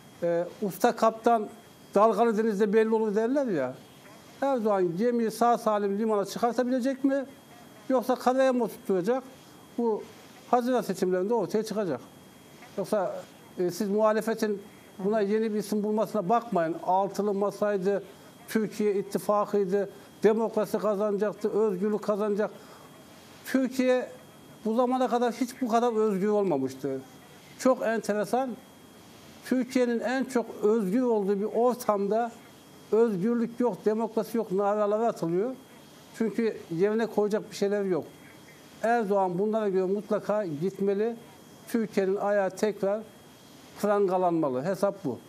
usta kaptan dalgalı denizde belli olur derler ya. Erdoğan gemiyi sağ salim limana çıkartabilecek mi? Yoksa karaya mı tutturacak? Bu Haziran seçimlerinde ortaya çıkacak. Yoksa siz muhalefetin buna yeni bir isim bulmasına bakmayın. Altılı masaydı, Türkiye ittifakıydı, demokrasi kazanacaktı, özgürlük kazanacak. Türkiye bu zamana kadar hiç bu kadar özgür olmamıştı. Çok enteresan. Türkiye'nin en çok özgür olduğu bir ortamda özgürlük yok, demokrasi yok, naraları atılıyor. Çünkü yerine koyacak bir şeyler yok. Erdoğan bunlara göre mutlaka gitmeli. Türkiye'nin ayağı tekrar prangalanmalı. Hesap bu.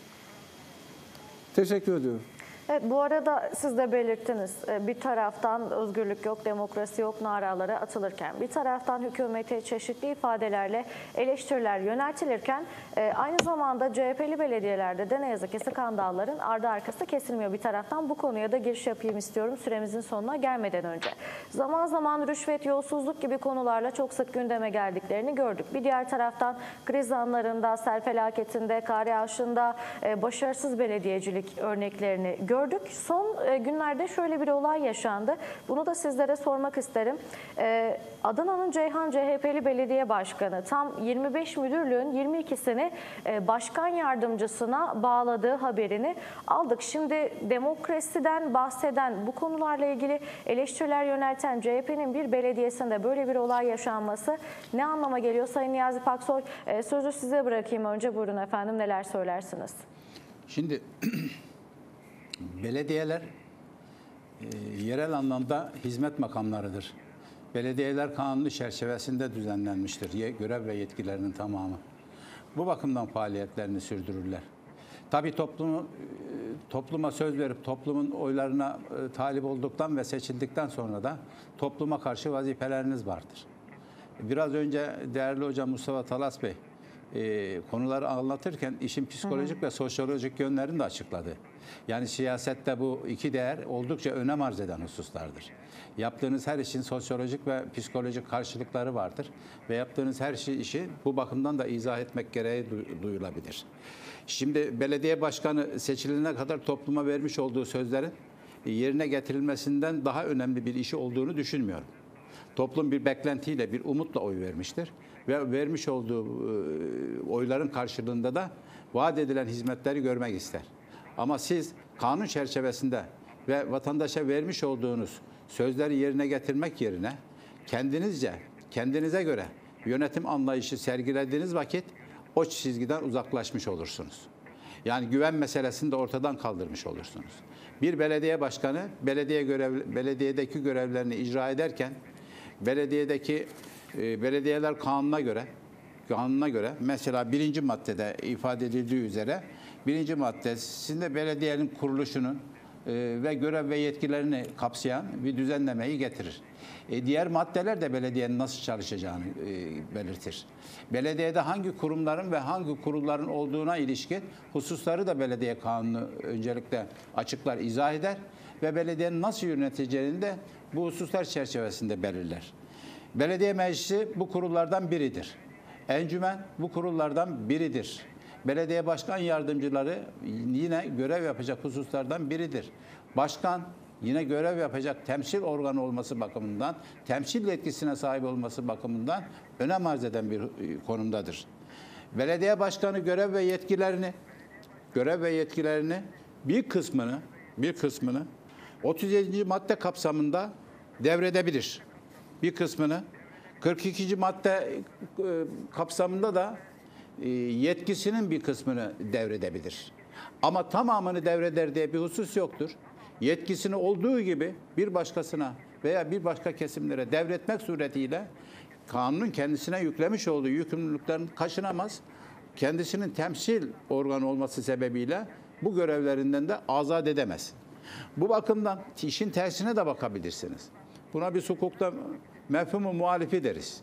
Teşekkür ediyorum. Evet, bu arada siz de belirttiniz. Bir taraftan özgürlük yok, demokrasi yok naraları atılırken, bir taraftan hükümete çeşitli ifadelerle eleştiriler yöneltilirken aynı zamanda CHP'li belediyelerde de ne yazık ki skandalların ardı arkası kesilmiyor bir taraftan. Bu konuya da giriş yapayım istiyorum süremizin sonuna gelmeden önce. Zaman zaman rüşvet, yolsuzluk gibi konularla çok sık gündeme geldiklerini gördük. Bir diğer taraftan kriz anlarında, sel felaketinde, kar yağışında başarısız belediyecilik örneklerini gördük. Son günlerde şöyle bir olay yaşandı. Bunu da sizlere sormak isterim. Adana'nın Ceyhan CHP'li belediye başkanı tam 25 müdürlüğün 22'sini başkan yardımcısına bağladığı haberini aldık. Şimdi demokrasiden bahseden, bu konularla ilgili eleştiriler yönelten CHP'nin bir belediyesinde böyle bir olay yaşanması ne anlama geliyor? Sayın Niyazi Paksoy, sözü size bırakayım önce. Buyurun efendim, neler söylersiniz? Şimdi belediyeler yerel anlamda hizmet makamlarıdır. Belediyeler kanunu çerçevesinde düzenlenmiştir. Görev ve yetkilerinin tamamı. Bu bakımdan faaliyetlerini sürdürürler. Tabii topluma söz verip toplumun oylarına talip olduktan ve seçildikten sonra da topluma karşı vazifeleriniz vardır. Biraz önce değerli hocam Mustafa Talas Bey konuları anlatırken işin psikolojik ve sosyolojik yönlerini de açıkladı. Yani siyasette bu iki değer oldukça önem arz eden hususlardır. Yaptığınız her işin sosyolojik ve psikolojik karşılıkları vardır. Ve yaptığınız her işi bu bakımdan da izah etmek gereği duyulabilir. Şimdi belediye başkanı seçilene kadar topluma vermiş olduğu sözlerin yerine getirilmesinden daha önemli bir işi olduğunu düşünmüyorum. Toplum bir beklentiyle, bir umutla oy vermiştir. Ve vermiş olduğu oyların karşılığında da vaat edilen hizmetleri görmek ister. Ama siz kanun çerçevesinde ve vatandaşa vermiş olduğunuz sözleri yerine getirmek yerine kendinize göre yönetim anlayışı sergilediğiniz vakit o çizgiden uzaklaşmış olursunuz. Yani güven meselesini de ortadan kaldırmış olursunuz. Bir belediye başkanı belediyedeki görevlerini icra ederken belediyeler kanuna göre mesela 1. maddede ifade edildiği üzere 1. maddesinde belediyenin kuruluşunun ve görev ve yetkilerini kapsayan bir düzenlemeyi getirir. Diğer maddeler de belediyenin nasıl çalışacağını belirtir. Belediyede hangi kurumların ve hangi kurulların olduğuna ilişkin hususları da belediye kanunu öncelikle açıklar, izah eder ve belediyenin nasıl yöneteceğini de bu hususlar çerçevesinde belirler. Belediye meclisi bu kurullardan biridir. Encümen bu kurullardan biridir. Belediye başkan yardımcıları yine görev yapacak hususlardan biridir. Başkan yine görev yapacak temsil organı olması bakımından, temsil yetkisine sahip olması bakımından önem arz eden bir konumdadır. Belediye başkanı görev ve yetkilerini bir kısmını 37. madde kapsamında devredebilir. Bir kısmını 42. madde kapsamında da yetkisinin bir kısmını devredebilir. Ama tamamını devreder diye bir husus yoktur. Yetkisini olduğu gibi bir başkasına veya bir başka kesimlere devretmek suretiyle kanunun kendisine yüklemiş olduğu yükümlülüklerini kaçınamaz. Kendisinin temsil organı olması sebebiyle bu görevlerinden de azat edemez. Bu bakımdan işin tersine de bakabilirsiniz. Buna biz hukukta mefhumu muhalifi deriz.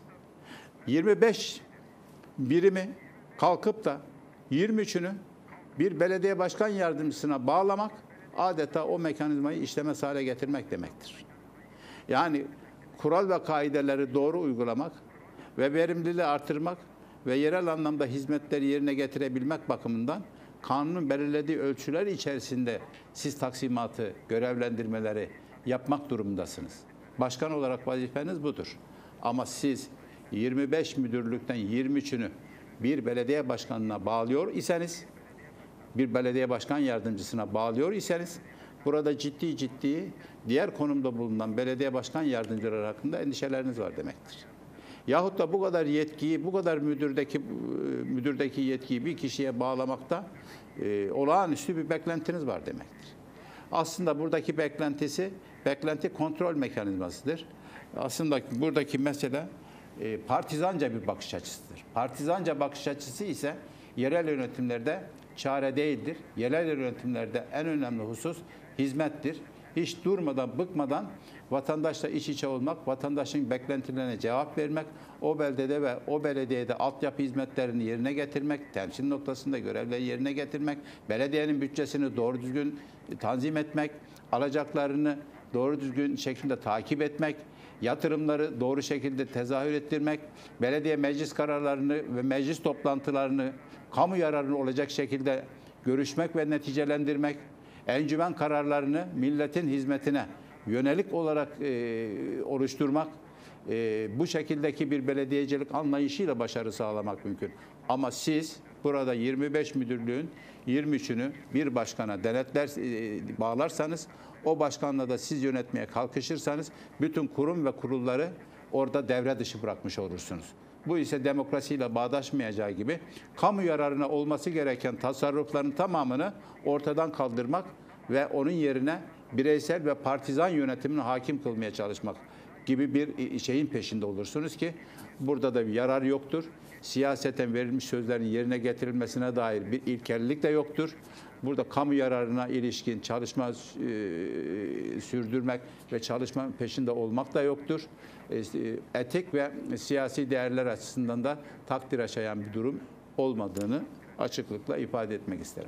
25 birimi kalkıp da 23'ünü bir belediye başkan yardımcısına bağlamak adeta o mekanizmayı işlemez hale getirmek demektir. Yani kural ve kaideleri doğru uygulamak ve verimliliği artırmak ve yerel anlamda hizmetleri yerine getirebilmek bakımından kanunun belirlediği ölçüler içerisinde siz taksimatı, görevlendirmeleri yapmak durumundasınız. Başkan olarak vazifeniz budur. Ama siz 25 müdürlükten 23'ünü bir belediye başkanına bağlıyor iseniz, bir belediye başkan yardımcısına bağlıyor iseniz, burada ciddi diğer konumda bulunan belediye başkan yardımcıları hakkında endişeleriniz var demektir. Yahut da bu kadar yetkiyi, bu kadar müdürdeki yetkiyi bir kişiye bağlamakta olağanüstü bir beklentiniz var demektir. Aslında buradaki beklenti kontrol mekanizmasıdır. Aslında buradaki mesele partizanca bir bakış açısıdır. Partizanca bakış açısı ise yerel yönetimlerde çare değildir. Yerel yönetimlerde en önemli husus hizmettir. Hiç durmadan, bıkmadan vatandaşla iç içe olmak, vatandaşın beklentilerine cevap vermek, o beldede ve o belediyede altyapı hizmetlerini yerine getirmek, temsil noktasında görevleri yerine getirmek, belediyenin bütçesini doğru düzgün tanzim etmek, alacaklarını doğru düzgün şekilde takip etmek, yatırımları doğru şekilde tezahür ettirmek, belediye meclis kararlarını ve meclis toplantılarını kamu yararına olacak şekilde görüşmek ve neticelendirmek, encümen kararlarını milletin hizmetine yönelik olarak oluşturmak, bu şekildeki bir belediyecilik anlayışıyla başarı sağlamak mümkün. Ama siz burada 25 müdürlüğün 23'ünü bir başkana bağlarsanız, o başkanla da siz yönetmeye kalkışırsanız bütün kurum ve kurulları orada devre dışı bırakmış olursunuz. Bu ise demokrasiyle bağdaşmayacağı gibi kamu yararına olması gereken tasarrufların tamamını ortadan kaldırmak ve onun yerine bireysel ve partizan yönetimini hakim kılmaya çalışmak gibi bir şeyin peşinde olursunuz ki burada da bir yarar yoktur. Siyaseten verilmiş sözlerin yerine getirilmesine dair bir ilkellik de yoktur. Burada kamu yararına ilişkin çalışma sürdürmek ve çalışma peşinde olmak da yoktur. Etik ve siyasi değerler açısından da takdire şayan bir durum olmadığını açıklıkla ifade etmek isterim.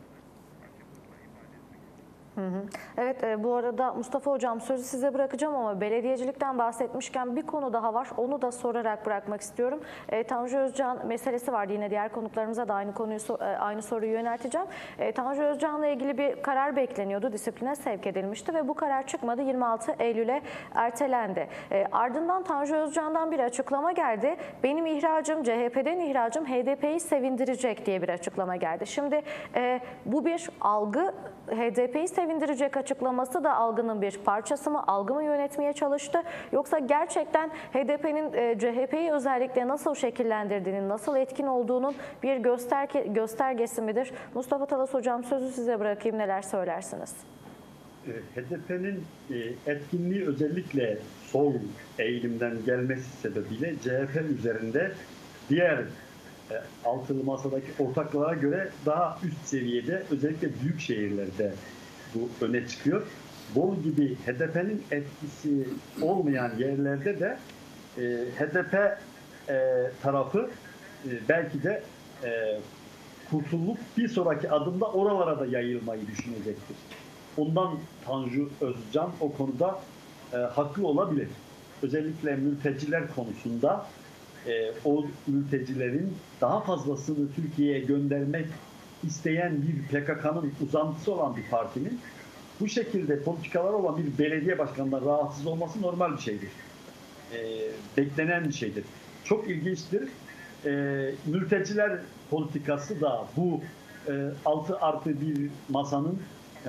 Evet, bu arada Mustafa Hocam sözü size bırakacağım ama belediyecilikten bahsetmişken bir konu daha var. Onu da sorarak bırakmak istiyorum. Tanju Özcan meselesi vardı. Yine diğer konuklarımıza da aynı soruyu yönelteceğim. Tanju Özcan'la ilgili bir karar bekleniyordu. Disipline sevk edilmişti ve bu karar çıkmadı. 26 Eylül'e ertelendi. Ardından Tanju Özcan'dan bir açıklama geldi. Benim ihracım, CHP'den ihracım HDP'yi sevindirecek diye bir açıklama geldi. Şimdi bu bir algı, HDP'yi sevindirecek açıklaması da algının bir parçası mı? Algı mı yönetmeye çalıştı? Yoksa gerçekten HDP'nin CHP'yi özellikle nasıl şekillendirdiğinin, nasıl etkin olduğunun bir göstergesi midir? Mustafa Talas Hocam sözü size bırakayım. Neler söylersiniz? HDP'nin etkinliği özellikle sol eğilimden gelmesi sebebiyle CHP üzerinde diğer altılı masadaki ortaklara göre daha üst seviyede, özellikle büyük şehirlerde bu öne çıkıyor. Bolu gibi HDP'nin etkisi olmayan yerlerde de HDP tarafı belki de kurtulup bir sonraki adımda oralara da yayılmayı düşünecektir. Ondan Tanju Özcan o konuda haklı olabilir. Özellikle mülteciler konusunda o mültecilerin daha fazlasını Türkiye'ye göndermek isteyen bir PKK'nın uzantısı olan bir partinin bu şekilde politikaları olan bir belediye başkanından rahatsız olması normal bir şeydir. Beklenen bir şeydir. Çok ilginçtir. Mülteciler politikası da bu 6+1 masanın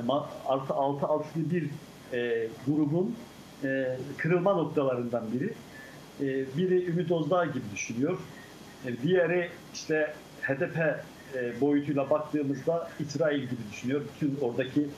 +6+1 grubun kırılma noktalarından biri. Biri Ümit Özdağ gibi düşünüyor. Diğeri işte HDP boyutuyla baktığımızda İsrail gibi düşünüyor. Bütün oradaki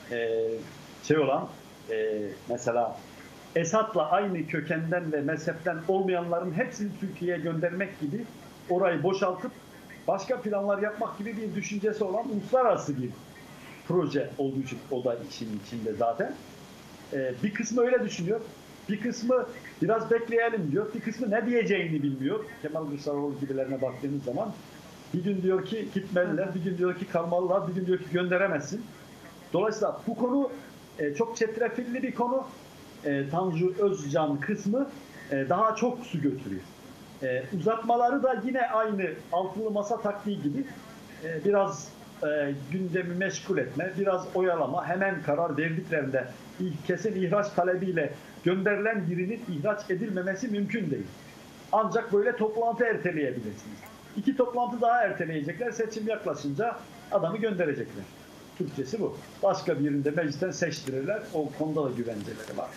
mesela Esad'la aynı kökenden ve mezhepten olmayanların hepsini Türkiye'ye göndermek gibi orayı boşaltıp başka planlar yapmak gibi bir düşüncesi olan uluslararası bir proje olduğu için o da işin içinde zaten. Bir kısmı öyle düşünüyor. Bir kısmı biraz bekleyelim diyor. Bir kısmı ne diyeceğini bilmiyor. Kemal Kılıçdaroğlu gibilerine baktığınız zaman bir gün diyor ki gitmeliler, bir gün diyor ki kalmalılar, bir gün diyor ki gönderemezsin. Dolayısıyla bu konu çok çetrefilli bir konu. Tanju Özcan kısmı daha çok su götürüyor. Uzatmaları da yine aynı altılı masa taktiği gibi biraz gündemi meşgul etme, biraz oyalama, hemen karar verdiklerinde kesin ihraç talebiyle gönderilen birinin ihraç edilmemesi mümkün değil. Ancak böyle toplantı erteleyebilirsiniz. 2 toplantı daha erteleyecekler, seçim yaklaşınca adamı gönderecekler. Türkçesi bu. Başka birinde meclisten seçtirirler, o konuda da güvenceleri var.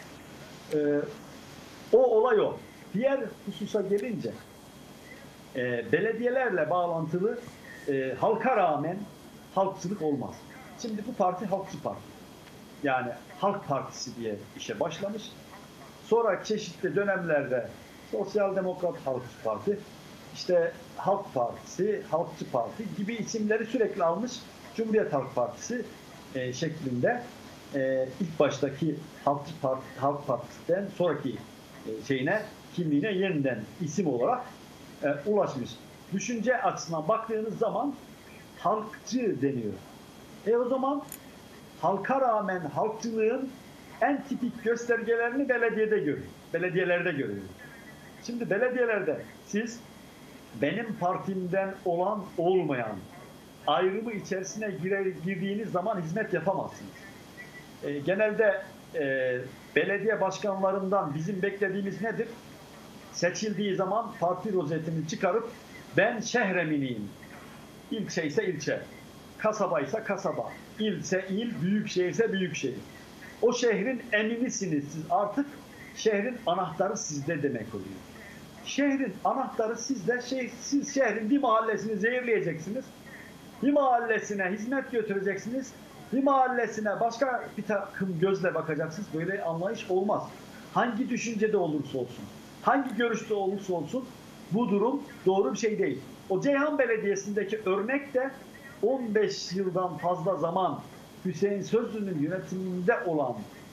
O olay o. Diğer hususa gelince belediyelerle bağlantılı halka rağmen halkçılık olmaz. Şimdi bu parti halkçı parti. Yani Halk Partisi diye işe başlamış. Sonra çeşitli dönemlerde Sosyal Demokrat Halkçı Parti, işte Halk Partisi, Halkçı Parti gibi isimleri sürekli almış. Cumhuriyet Halk Partisi şeklinde ilk baştaki Halk Partisi'den sonraki kimliğine yeniden isim olarak ulaşmış. Düşünce açısından baktığınız zaman halkçı deniyor. O zaman halka rağmen halkçılığın en tipik göstergelerini belediyelerde görüyoruz. Şimdi belediyelerde siz benim partimden olan olmayan ayrımı içerisine girdiğiniz zaman hizmet yapamazsınız. Genelde belediye başkanlarından bizim beklediğimiz nedir? Seçildiği zaman parti rozetini çıkarıp ben şehreminiyim. İlçe ise ilçe, kasaba ise kasaba, ilse il, büyükşehir ise büyükşehir. O şehrin eminisiniz siz artık, şehrin anahtarı sizde demek oluyor. Şehrin anahtarı sizde, siz şehrin bir mahallesini zehirleyeceksiniz, bir mahallesine hizmet götüreceksiniz, bir mahallesine başka bir takım gözle bakacaksınız. Böyle anlayış olmaz. Hangi düşüncede olursa olsun, hangi görüşte olursa olsun bu durum doğru bir şey değil. O Ceyhan Belediyesi'ndeki örnek de 15 yıldan fazla zaman Hüseyin Sözlü'nün yönetiminde olan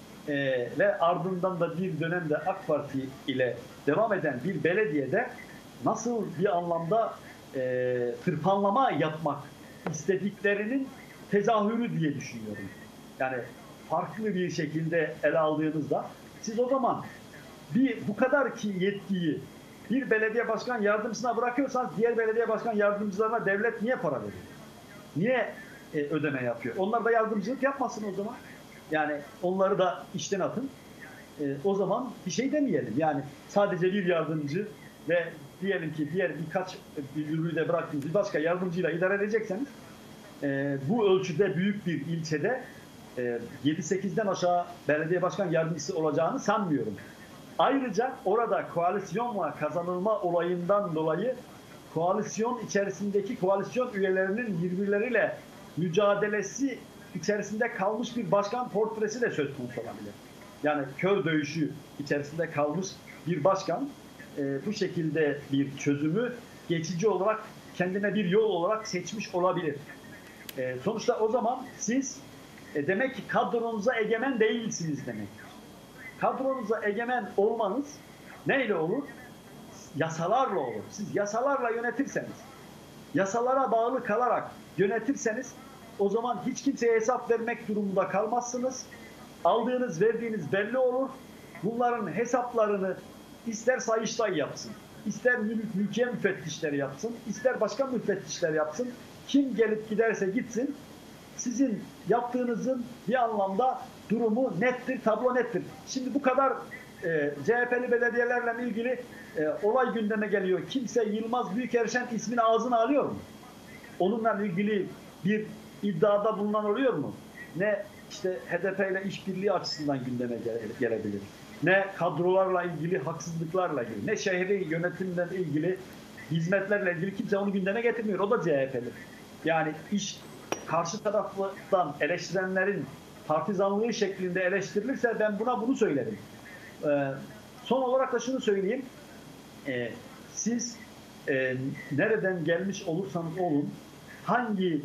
ve ardından da bir dönemde AK Parti ile devam eden bir belediyede nasıl bir anlamda tırpanlama yapmak istediklerinin tezahürü diye düşünüyorum. Yani farklı bir şekilde ele aldığınızda siz o zaman bu kadar ki yetkiyi bir belediye başkan yardımcısına bırakıyorsanız diğer belediye başkan yardımcılarına devlet niye para veriyor? Niye ödeme yapıyor? Onlar da yardımcılık yapmasın o zaman. Yani onları da işten atın. O zaman bir şey demeyelim. Yani sadece bir yardımcı ve diyelim ki diğer birkaç yürürlüğü de bıraktığınız bir başka yardımcıyla idare edecekseniz bu ölçüde büyük bir ilçede 7-8'den aşağı belediye başkan yardımcısı olacağını sanmıyorum. Ayrıca orada koalisyonla kazanılma olayından dolayı koalisyon içerisindeki koalisyon üyelerinin birbirleriyle mücadelesi içerisinde kalmış bir başkan portresi de söz konusu olabilir. Yani kör dövüşü içerisinde kalmış bir başkan bu şekilde bir çözümü geçici olarak kendine bir yol olarak seçmiş olabilir. Sonuçta o zaman siz demek ki kadronuza egemen değilsiniz demek. Kadronuza egemen olmanız neyle olur? Yasalarla olur. Siz yasalarla yönetirseniz, yasalara bağlı kalarak yönetirseniz o zaman hiç kimseye hesap vermek durumunda kalmazsınız. Aldığınız, verdiğiniz belli olur. Bunların hesaplarını ister Sayıştay yapsın, ister mülkiye müfettişleri yapsın, ister başka müfettişler yapsın. Kim gelip giderse gitsin, sizin yaptığınızın bir anlamda durumu nettir, tablo nettir. Şimdi bu kadar CHP'li belediyelerle ilgili olay gündeme geliyor. Kimse Yılmaz Büyükerşen ismini ağzına alıyor mu? Onunla ilgili bir iddiada bulunan oluyor mu? Ne işte HDP ile işbirliği açısından gündeme gelebilir. Ne kadrolarla ilgili, haksızlıklarla ilgili, ne şehri yönetimle ilgili, hizmetlerle ilgili kimse onu gündeme getirmiyor. O da CHP'li. Yani iş karşı taraftan eleştirenlerin partizanlığı şeklinde eleştirilirse ben bunu söylerim. Son olarak da şunu söyleyeyim. Siz nereden gelmiş olursanız olun, hangi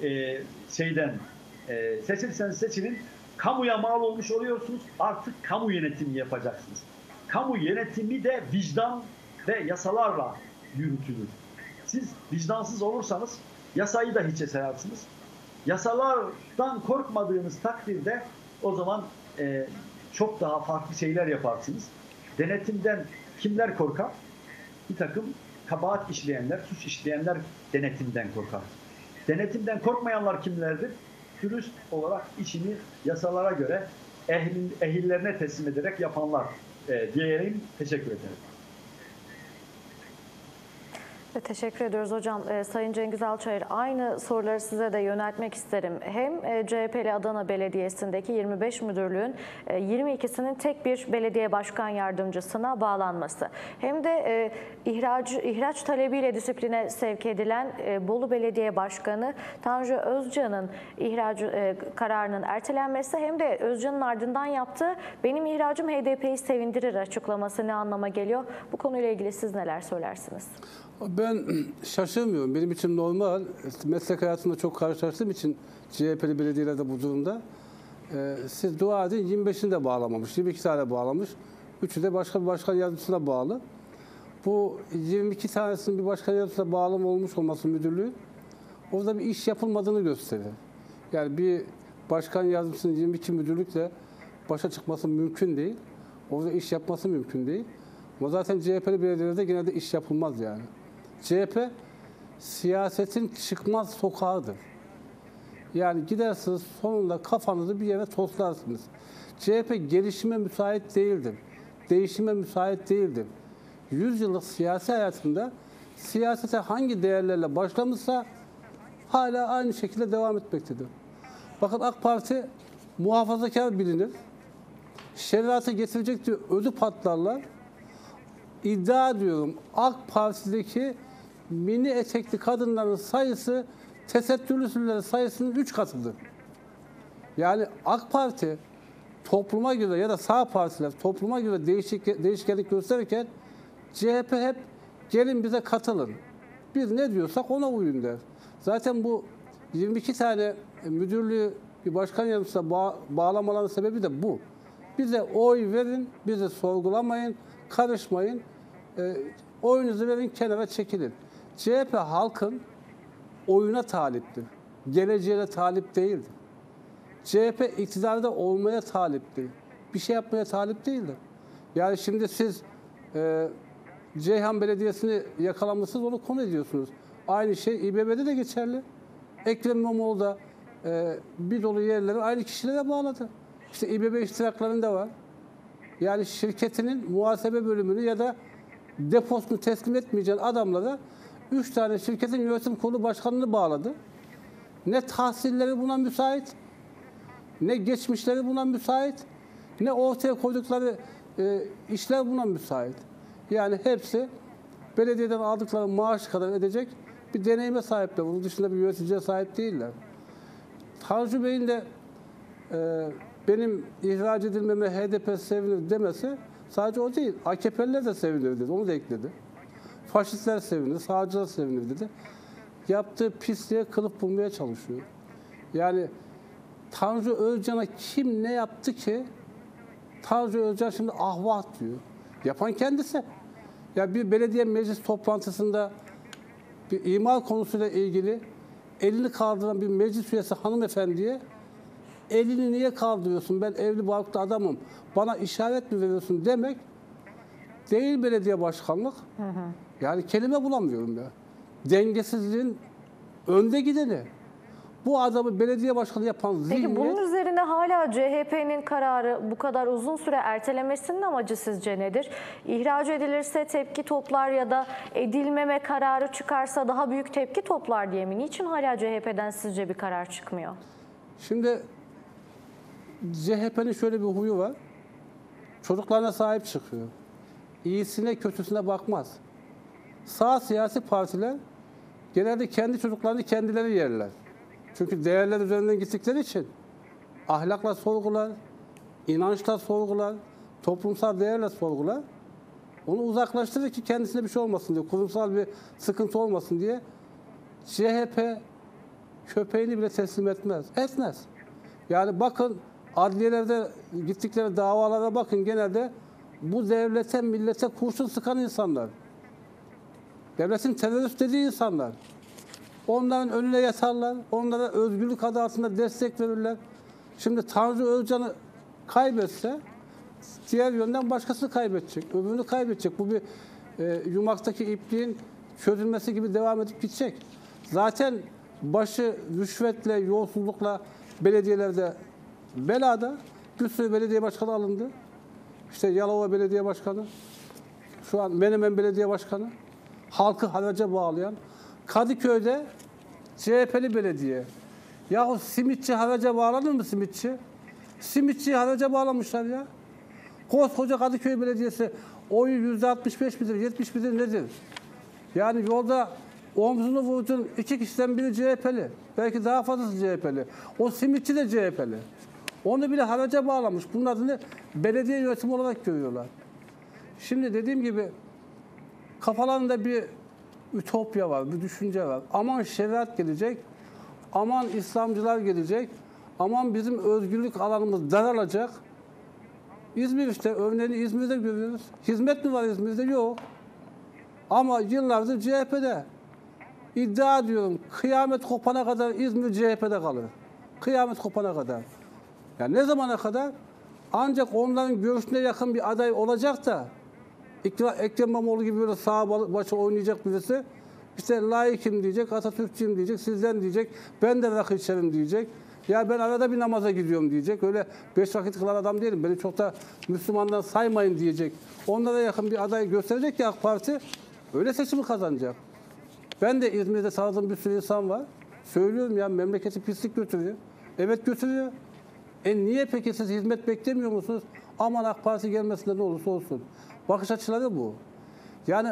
seçilseniz seçilin, kamuya mal olmuş oluyorsunuz. Artık kamu yönetimi yapacaksınız. Kamu yönetimi de vicdan ve yasalarla yürütülür. Siz vicdansız olursanız yasayı da hiçe sayarsınız. Yasalardan korkmadığınız takdirde o zaman çok daha farklı şeyler yaparsınız. Denetimden kimler korkar? Bir takım kabahat işleyenler, suç işleyenler denetimden korkar. Denetimden korkmayanlar kimlerdir? Dürüst olarak işini yasalara göre ehillerine teslim ederek yapanlar diyeyim. Teşekkür ederim. Teşekkür ediyoruz hocam. Sayın Cengiz Alçayır, aynı soruları size de yöneltmek isterim. Hem CHP'li Adana Belediyesi'ndeki 25 müdürlüğün 22'sinin tek bir belediye başkan yardımcısına bağlanması. Hem de ihraç talebiyle disipline sevk edilen Bolu Belediye Başkanı Tanju Özcan'ın ihraç kararının ertelenmesi, hem de Özcan'ın ardından yaptığı "benim ihracım HDP'yi sevindirir" açıklaması ne anlama geliyor? Bu konuyla ilgili siz neler söylersiniz? Ben şaşırmıyorum. Benim için normal. Meslek hayatında çok karşılaştığım için CHP'li belediyelerde bu durumda. Siz dua edin, 25'ini de bağlamamış. 22 tane bağlamış. 3'ü de başka bir başkan yardımcısına bağlı. Bu 22 tanesinin bir başkan yardımcısına bağlama olmuş olması müdürlüğü orada bir iş yapılmadığını gösterir. Yani bir başkan yardımcısının 22 müdürlükle başa çıkması mümkün değil. Orada iş yapması mümkün değil. Ama zaten CHP'li belediyelerde genelde iş yapılmaz yani. CHP siyasetin çıkmaz sokağıdır. Yani gidersiniz sonunda kafanızı bir yere toslarsınız. CHP gelişime müsait değildir. Değişime müsait değildir. 100 yıllık siyasi hayatında siyasete hangi değerlerle başlamışsa hala aynı şekilde devam etmektedir. Bakın AK Parti muhafazakar bilinir. Şeriatı getirecek diye ödü patlarlar. İddia ediyorum AK Parti'deki mini etekli kadınların sayısı tesettürlüsünlerin sayısının 3 katıdır. Yani AK Parti topluma göre ya da sağ partiler topluma göre değişkenlik gösterirken CHP hep gelin bize katılın. Biz ne diyorsak ona uyun der. Zaten bu 22 tane müdürlüğü bir başkan yardımcısına bağlamaların sebebi de bu. Bize oy verin, bizi sorgulamayın, karışmayın. Oyunuzu verin, kenara çekilin. CHP halkın oyuna taliptir. Geleceğine talip değildir. CHP iktidarda olmaya taliptir. Bir şey yapmaya talip değildir. Yani şimdi siz Ceyhan Belediyesi'ni yakalamışsınız, onu konu ediyorsunuz. Aynı şey İBB'de de geçerli. Ekrem İmamoğlu da bir dolu yerleri aynı kişilere bağladı. İşte İBB iştiraklarında var. Yani şirketinin muhasebe bölümünü ya da deposunu teslim etmeyeceğin adamlara 3 tane şirketin yönetim kurulu başkanını bağladı. Ne tahsilleri buna müsait, ne geçmişleri buna müsait, ne ortaya koydukları işler buna müsait. Yani hepsi belediyeden aldıkları maaş kadar edecek bir deneyime sahipler. Bunun dışında bir yöneticiye sahip değiller. Tanju Bey'in de benim ihraç edilmeme HDP sevinir demesi sadece o değil. AKP'liler de sevinir dedi. Onu da ekledi. Faşistler sevinir, sağcılar sevinir dedi. Yaptığı pisliğe kılıf bulmaya çalışıyor. Yani Tanju Özcan'a kim ne yaptı ki Tanju Özcan şimdi ahvah diyor. Yapan kendisi. Ya bir belediye meclis toplantısında bir imar konusuyla ilgili elini kaldıran bir meclis üyesi hanımefendiye elini niye kaldırıyorsun? Ben evli barklı adamım. Bana işaret mi veriyorsun demek değil belediye başkanlık. Yani kelime bulamıyorum ya. Dengesizliğin önde gideni. Bu adamı belediye başkanı yapan Peki zihniyet... bunun üzerine hala CHP'nin kararı bu kadar uzun süre ertelemesinin amacı sizce nedir? İhraç edilirse tepki toplar ya da edilmeme kararı çıkarsa daha büyük tepki toplar diye mi? Niçin hala CHP'den sizce bir karar çıkmıyor? Şimdi CHP'nin şöyle bir huyu var. Çocuklarına sahip çıkıyor. İyisine kötüsüne bakmaz. Sağ siyasi partiler genelde kendi çocuklarını kendileri yerler. Çünkü değerler üzerinden gittikleri için ahlakla sorgular, inançla sorgular, toplumsal değerle sorgular. Onu uzaklaştırır ki kendisine bir şey olmasın diye, kurumsal bir sıkıntı olmasın diye. CHP köpeğini bile teslim etmez. Etmez. Yani bakın adliyelerde gittikleri davalara bakın genelde bu devlete, millete kurşun sıkan insanlar. Devletin terörist dediği insanlar. Onların önüne yatarlar. Onlara özgürlük adı altında destek verirler. Şimdi Tanju Özcan'ı kaybetse diğer yönden başkasını kaybedecek. Öbürünü kaybedecek. Bu bir yumaktaki ipliğin çözülmesi gibi devam edip gidecek. Zaten başı rüşvetle, yolsuzlukla belediyelerde belada bir sürü belediye başkanı alındı. İşte Yalova Belediye Başkanı, şu an Menemen Belediye Başkanı, halkı haraca bağlayan, Kadıköy'de CHP'li belediye. Yahu simitçi haraca bağlanır mı simitçi? Simitçiyi haraca bağlamışlar ya. Koskoca Kadıköy Belediyesi oyu %65 midir, 70 midir nedir? Yani yolda omzunu vurdun iki kişiden biri CHP'li. Belki daha fazlası CHP'li. O simitçi de CHP'li. Onu bile haraca bağlamış. Bunun adını belediye yönetimi olarak görüyorlar. Şimdi dediğim gibi kafalarında bir ütopya var, bir düşünce var. Aman şeriat gelecek, aman İslamcılar gelecek, aman bizim özgürlük alanımız daralacak. İzmir işte, örneğini İzmir'de görüyoruz. Hizmet mi var İzmir'de? Yok. Ama yıllardır CHP'de. İddia ediyorum, kıyamet kopana kadar İzmir CHP'de kalır. Kıyamet kopana kadar. Yani ne zamana kadar? Ancak onların görüşüne yakın bir aday olacak da Ekrem İmamoğlu gibi böyle sağ başı oynayacak birisi işte laikim diyecek, Atatürkçüyüm diyecek, sizden diyecek, ben de rakı içerim diyecek. Ya ben arada bir namaza gidiyorum diyecek. Öyle 5 vakit kılan adam değilim. Beni çok da Müslümandan saymayın diyecek. Onlara yakın bir aday gösterecek ki AK Parti öyle seçimi kazanacak. Ben de İzmir'de tanıdığım bir sürü insan var. Söylüyorum ya memleketi pislik götürüyor. Evet götürüyor. Niye peki siz hizmet beklemiyor musunuz? Aman AK Parti gelmesinde ne olursa olsun. Bakış açıları bu. Yani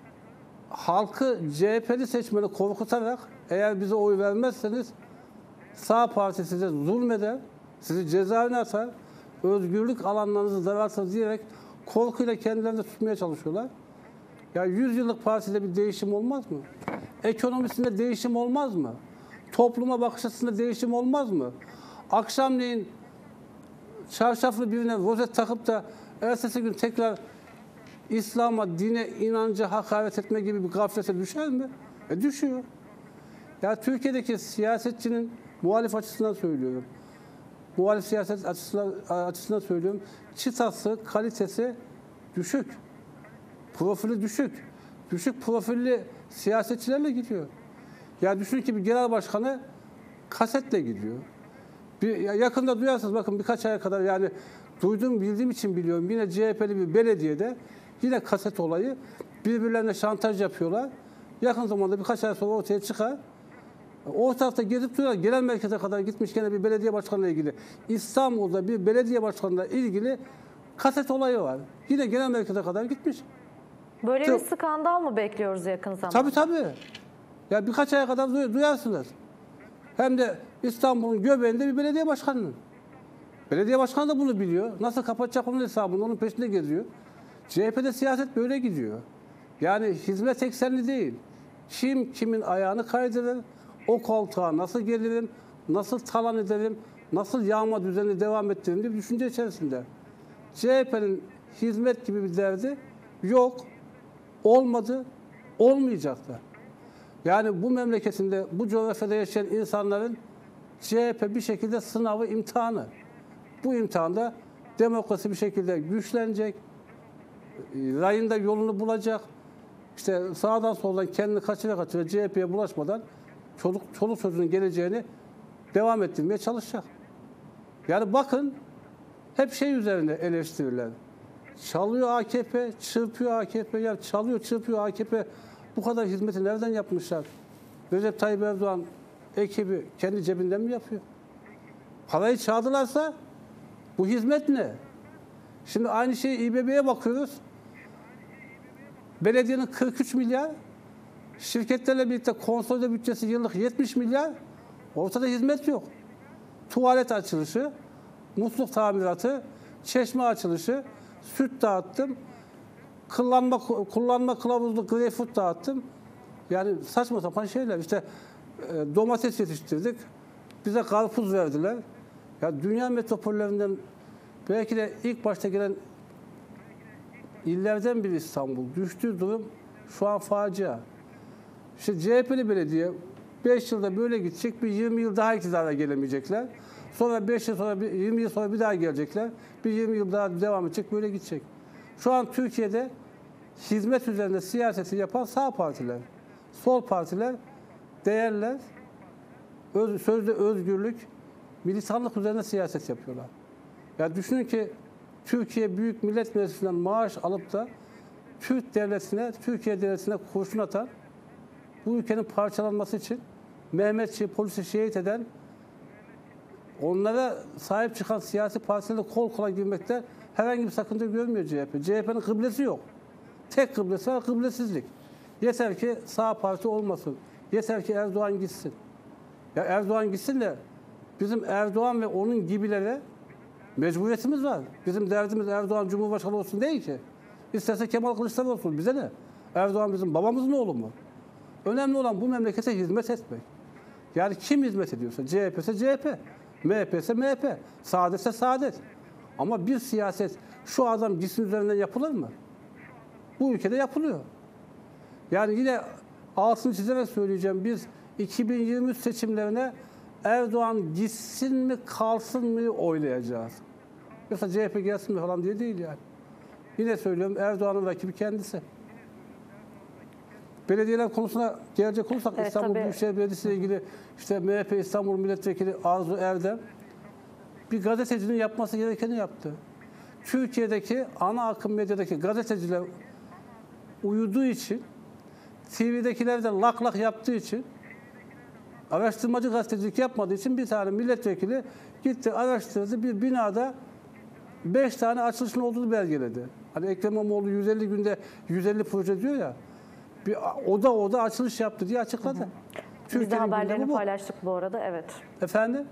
halkı CHP'li seçmeni korkutarak eğer bize oy vermezseniz sağ parti size zulmeder, sizi cezaevine atar, özgürlük alanlarınızı daraltır diyerek korkuyla kendilerini tutmaya çalışıyorlar. Ya 100 yıllık partide bir değişim olmaz mı? Ekonomisinde değişim olmaz mı? Topluma bakış açısında değişim olmaz mı? Akşamleyin çarşaflı birine rozet takıp da ertesi gün tekrar İslam'a, dine, inanca hakaret etme gibi bir gaflete düşer mi? Düşüyor. Ya Türkiye'deki siyasetçinin muhalif açısından söylüyorum. Muhalif siyaset açısından söylüyorum. Çıtası, kalitesi düşük. Profili düşük. Düşük profilli siyasetçilerle gidiyor. Ya düşün ki bir genel başkanı kasetle gidiyor. Yakında duyarsınız bakın birkaç aya kadar yani duyduğum bildiğim için biliyorum. Yine CHP'li bir belediyede yine kaset olayı birbirlerine şantaj yapıyorlar. Yakın zamanda birkaç ay sonra ortaya çıkar. O tarafta gezip duruyor. Genel merkeze kadar gitmiş gene bir belediye başkanıyla ilgili. İstanbul'da bir belediye başkanıyla ilgili kaset olayı var. Yine genel merkeze kadar gitmiş. Böyle bir skandal mı bekliyoruz yakın zamanda? Tabii. Ya birkaç aya kadar duyarsınız. Hem de İstanbul'un göbeğinde bir belediye başkanının. Belediye başkanı da bunu biliyor. Nasıl kapatacak onun hesabını, onun peşinde geziyor. CHP'de siyaset böyle gidiyor. Yani hizmet eksenli değil. Kim kimin ayağını kaydırır, o koltuğa nasıl gelirim, nasıl talan ederim, nasıl yağma düzenini devam ettirdiğini bir düşünce içerisinde. CHP'nin hizmet gibi bir derdi yok, olmadı, olmayacak da. Yani bu memleketinde, bu coğrafyada yaşayan insanların CHP bir şekilde sınavı, imtihanı. Bu imtihanda demokrasi bir şekilde güçlenecek, rayında yolunu bulacak. İşte sağdan soldan kendini kaçıra CHP'ye bulaşmadan çoluk çocuğun geleceğini devam ettirmeye çalışacak. Yani bakın hep şey üzerine eleştiriler. Çalıyor AKP, çırpıyor AKP. Ya çalıyor, çırpıyor AKP. Bu kadar hizmeti nereden yapmışlar? Recep Tayyip Erdoğan ekibi kendi cebinden mi yapıyor? Parayı çaldılarsa bu hizmet ne? Şimdi aynı şeyi İBB'ye bakıyoruz. Belediyenin 43 milyar, şirketlerle birlikte konsolide bütçesi yıllık 70 milyar, ortada hizmet yok. Tuvalet açılışı, musluk çeşme açılışı, süt dağıttım, kullanma kılavuzlu greyfurt dağıttım. Yani saçma sapan şeyler. İşte domates yetiştirdik, bize karpuz verdiler. Ya dünya metropollerinden belki de ilk başta gelen illerden biri İstanbul. Düştüğü durum şu an facia. İşte CHP'li belediye 5 yılda böyle gidecek, bir 20 yıl daha iktidara gelemeyecekler. Sonra 5 yıl sonra, 20 yıl sonra bir daha gelecekler. Bir 20 yıl daha devam edecek, böyle gidecek. Şu an Türkiye'de hizmet üzerinde siyaseti yapan sağ partiler, sol partiler, değerler, sözde özgürlük, militanlık üzerine siyaset yapıyorlar. Ya düşünün ki Türkiye Büyük Millet Meclisi'nden maaş alıp da Türkiye devletine kurşun atan, bu ülkenin parçalanması için Mehmetçiği, polisi şehit eden, onlara sahip çıkan siyasi partilerle kol kola girmekte herhangi bir sakınca görmüyor CHP. CHP'nin kıblesi yok. Tek kıblesi var, kıblesizlik. Yeter ki sağ parti olmasın. Yeter ki Erdoğan gitsin. Ya Erdoğan gitsin de bizim Erdoğan ve onun gibilere mecburiyetimiz var. Bizim derdimiz Erdoğan Cumhurbaşkanı olsun değil ki. İsterse Kemal Kılıçdaroğlu olsun, bize ne? Erdoğan bizim babamızın oğlu mu? Önemli olan bu memlekete hizmet etmek. Yani kim hizmet ediyorsa, CHP ise CHP, MHP ise MHP, Saadet ise Saadet. Ama bir siyaset şu adam gitsin üzerinden yapılır mı? Bu ülkede yapılıyor. Yani yine altını çizerek söyleyeceğim, biz 2023 seçimlerine Erdoğan gitsin mi kalsın mı oylayacağız. Yoksa CHP gelsin mi falan diye değil yani. Yine söylüyorum, Erdoğan'ın rakibi kendisi. Belediyeler konusuna gelecek olursak, evet, İstanbul tabii. Büyükşehir Belediyesi ile ilgili işte MHP İstanbul Milletvekili Arzu Erdem bir gazetecinin yapması gerekeni yaptı. Türkiye'deki ana akım medyadaki gazeteciler uyuduğu için, TV'dekiler de lak lak yaptığı için, araştırmacı gazetecilik yapmadığı için bir tane milletvekili gitti, araştırdı, bir binada 5 tane açılışın olduğunu belgeledi. Hani Ekrem İmamoğlu 150 günde 150 proje diyor ya, bir oda açılış yaptı diye açıkladı. Biz de haberlerini bu. paylaştık bu arada, evet. Efendim?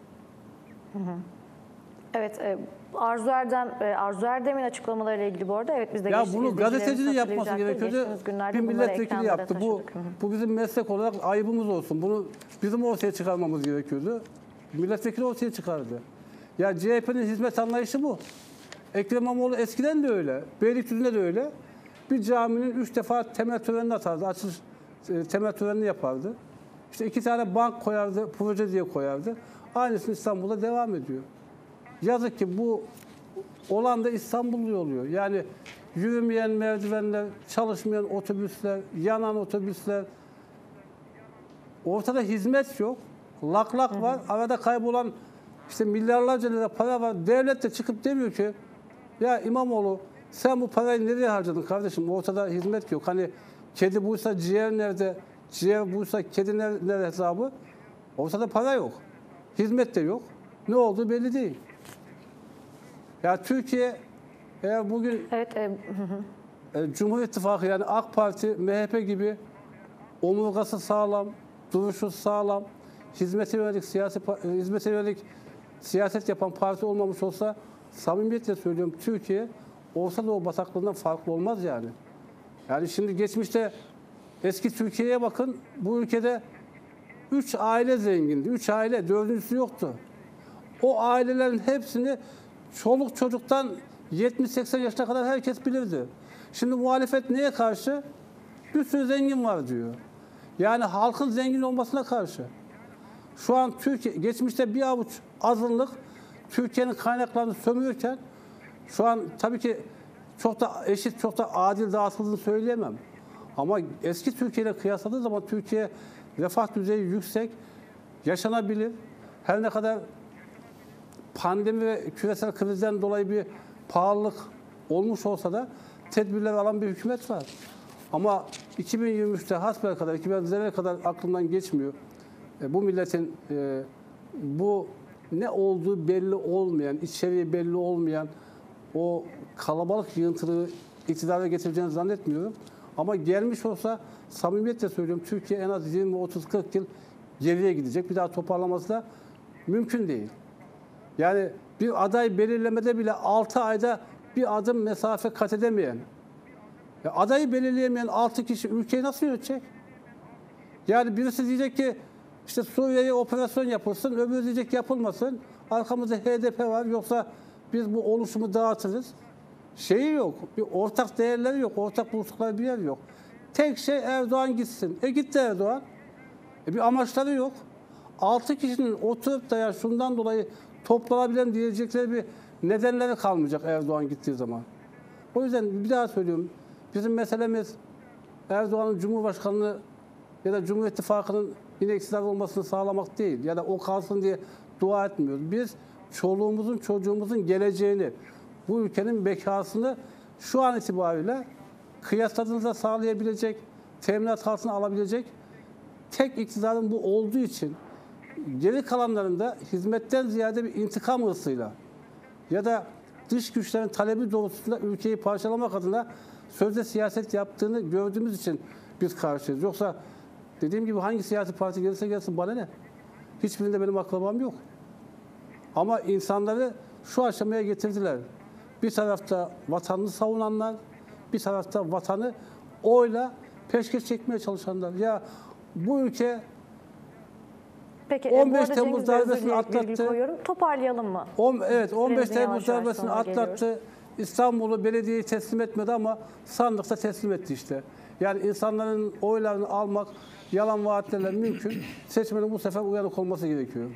Evet, Arzu Erdem'in açıklamalarıyla ilgili bu arada, evet, biz de Ya bunu izleyicilerimiz gazetecinin yapması hatırlayacaktır. gerekiyordu. Geçtiğimiz günlerde Bir bunları milletvekili ekranlara yaptı. taşıdık. Bu bizim meslek olarak ayıbımız olsun. Bunu bizim ortaya çıkarmamız gerekiyordu. Milletvekili ortaya çıkardı. Ya CHP'nin hizmet anlayışı bu. Ekrem İmamoğlu eskiden de öyle. Beylikdüzü'nde de öyle. Bir caminin 3 defa temel törenini atardı. Açılış temel törenini yapardı. İşte 2 tane bank koyardı, proje diye koyardı. Aynısını İstanbul'da devam ediyor. Yazık ki bu olan da İstanbul'da oluyor. Yani yürümeyen merdivenler, çalışmayan otobüsler, yanan otobüsler. Ortada hizmet yok. Lak lak var. Arada kaybolan işte milyarlarca lira para var. Devlet de çıkıp demiyor ki ya İmamoğlu sen bu parayı nereye harcadın kardeşim? Ortada hizmet yok. Hani kedi buysa ciğer nerede? Ciğer buysa kedi nerede hesabı? Ortada para yok. Hizmet de yok. Ne olduğu belli değil. Ya Türkiye eğer bugün Evet, Cumhur İttifakı yani AK Parti, MHP gibi omurgası sağlam, duruşu sağlam, hizmete yönelik siyaset yapan parti olmamış olsa samimiyetle söylüyorum Türkiye Orta Doğu bataklığından farklı olmaz yani. Yani şimdi geçmişte eski Türkiye'ye bakın, bu ülkede 3 aile zengindi. 3 aile, dördüncüsü yoktu. O ailelerin hepsini çoluk çocuktan 70-80 yaşına kadar herkes bilirdi. Şimdi muhalefet neye karşı? Bir sürü zengin var diyor. Yani halkın zengin olmasına karşı. Şu an Türkiye, geçmişte bir avuç azınlık Türkiye'nin kaynaklarını sömürürken şu an tabii ki çok da eşit, çok da adil dağıtıldığını söyleyemem. Ama eski Türkiye ile kıyasladığı zaman Türkiye refah düzeyi yüksek, yaşanabilir. Her ne kadar pandemi ve küresel krizden dolayı bir pahalılık olmuş olsa da tedbirler alan bir hükümet var. Ama 2023'te hasbelkader, 2020'lere kadar aklımdan geçmiyor. Bu milletin bu ne olduğu belli olmayan, içeriği belli olmayan o kalabalık yığıntılığı iktidara getireceğini zannetmiyorum. Ama gelmiş olsa samimiyetle söylüyorum Türkiye en az 20, 30, 40 yıl geriye gidecek. Bir daha toparlaması da mümkün değil. Yani bir aday belirlemede bile 6 ayda bir adım mesafe kat edemeyen, adayı belirleyemeyen 6 kişi ülkeyi nasıl yönetecek? Yani birisi diyecek ki işte Suriye'ye operasyon yapılsın, öbürü diyecek yapılmasın. Arkamızda HDP var, yoksa biz bu oluşumu dağıtırız. Şeyi yok, bir ortak değerleri yok, ortak buluştukları bir yer yok. Tek şey Erdoğan gitsin. Gitti Erdoğan. Bir amaçları yok. 6 kişinin oturup da ya şundan dolayı toplanabilen diyecekleri bir nedenleri kalmayacak Erdoğan gittiği zaman. O yüzden bir daha söylüyorum. Bizim meselemiz Erdoğan'ın Cumhurbaşkanlığı ya da Cumhur İttifakı'nın yine iktidar olmasını sağlamak değil. Ya da o kalsın diye dua etmiyoruz. Biz çoluğumuzun, çocuğumuzun geleceğini, bu ülkenin bekasını şu an itibariyle kıyasladığınızda sağlayabilecek, teminat altına alabilecek tek iktidarın bu olduğu için geri kalanlarında hizmetten ziyade bir intikam hırsıyla ya da dış güçlerin talebi doğrultusunda ülkeyi parçalamak adına sözde siyaset yaptığını gördüğümüz için biz karşıyız. Yoksa dediğim gibi hangi siyasi parti gelirse gelsin bana ne? Hiçbirinde benim akrabam yok. Ama insanları şu aşamaya getirdiler. Bir tarafta vatanını savunanlar, bir tarafta vatanı oyla peşkeş çekmeye çalışanlar. Ya bu ülke Peki, 15 bu arada Temmuz Cengiz Bey, özür darbesini dilerim, virgül atlattı. koyuyorum. Toparlayalım mı? Evet, 15 Süremizin Temmuz yavaş yavaş darbesini sonuna atlattı. İstanbul'u belediyeyi teslim etmedi ama sandıkta teslim etti işte. Yani insanların oylarını almak, yalan vaatlerle mümkün. Seçmenin bu sefer uyanık olması gerekiyor.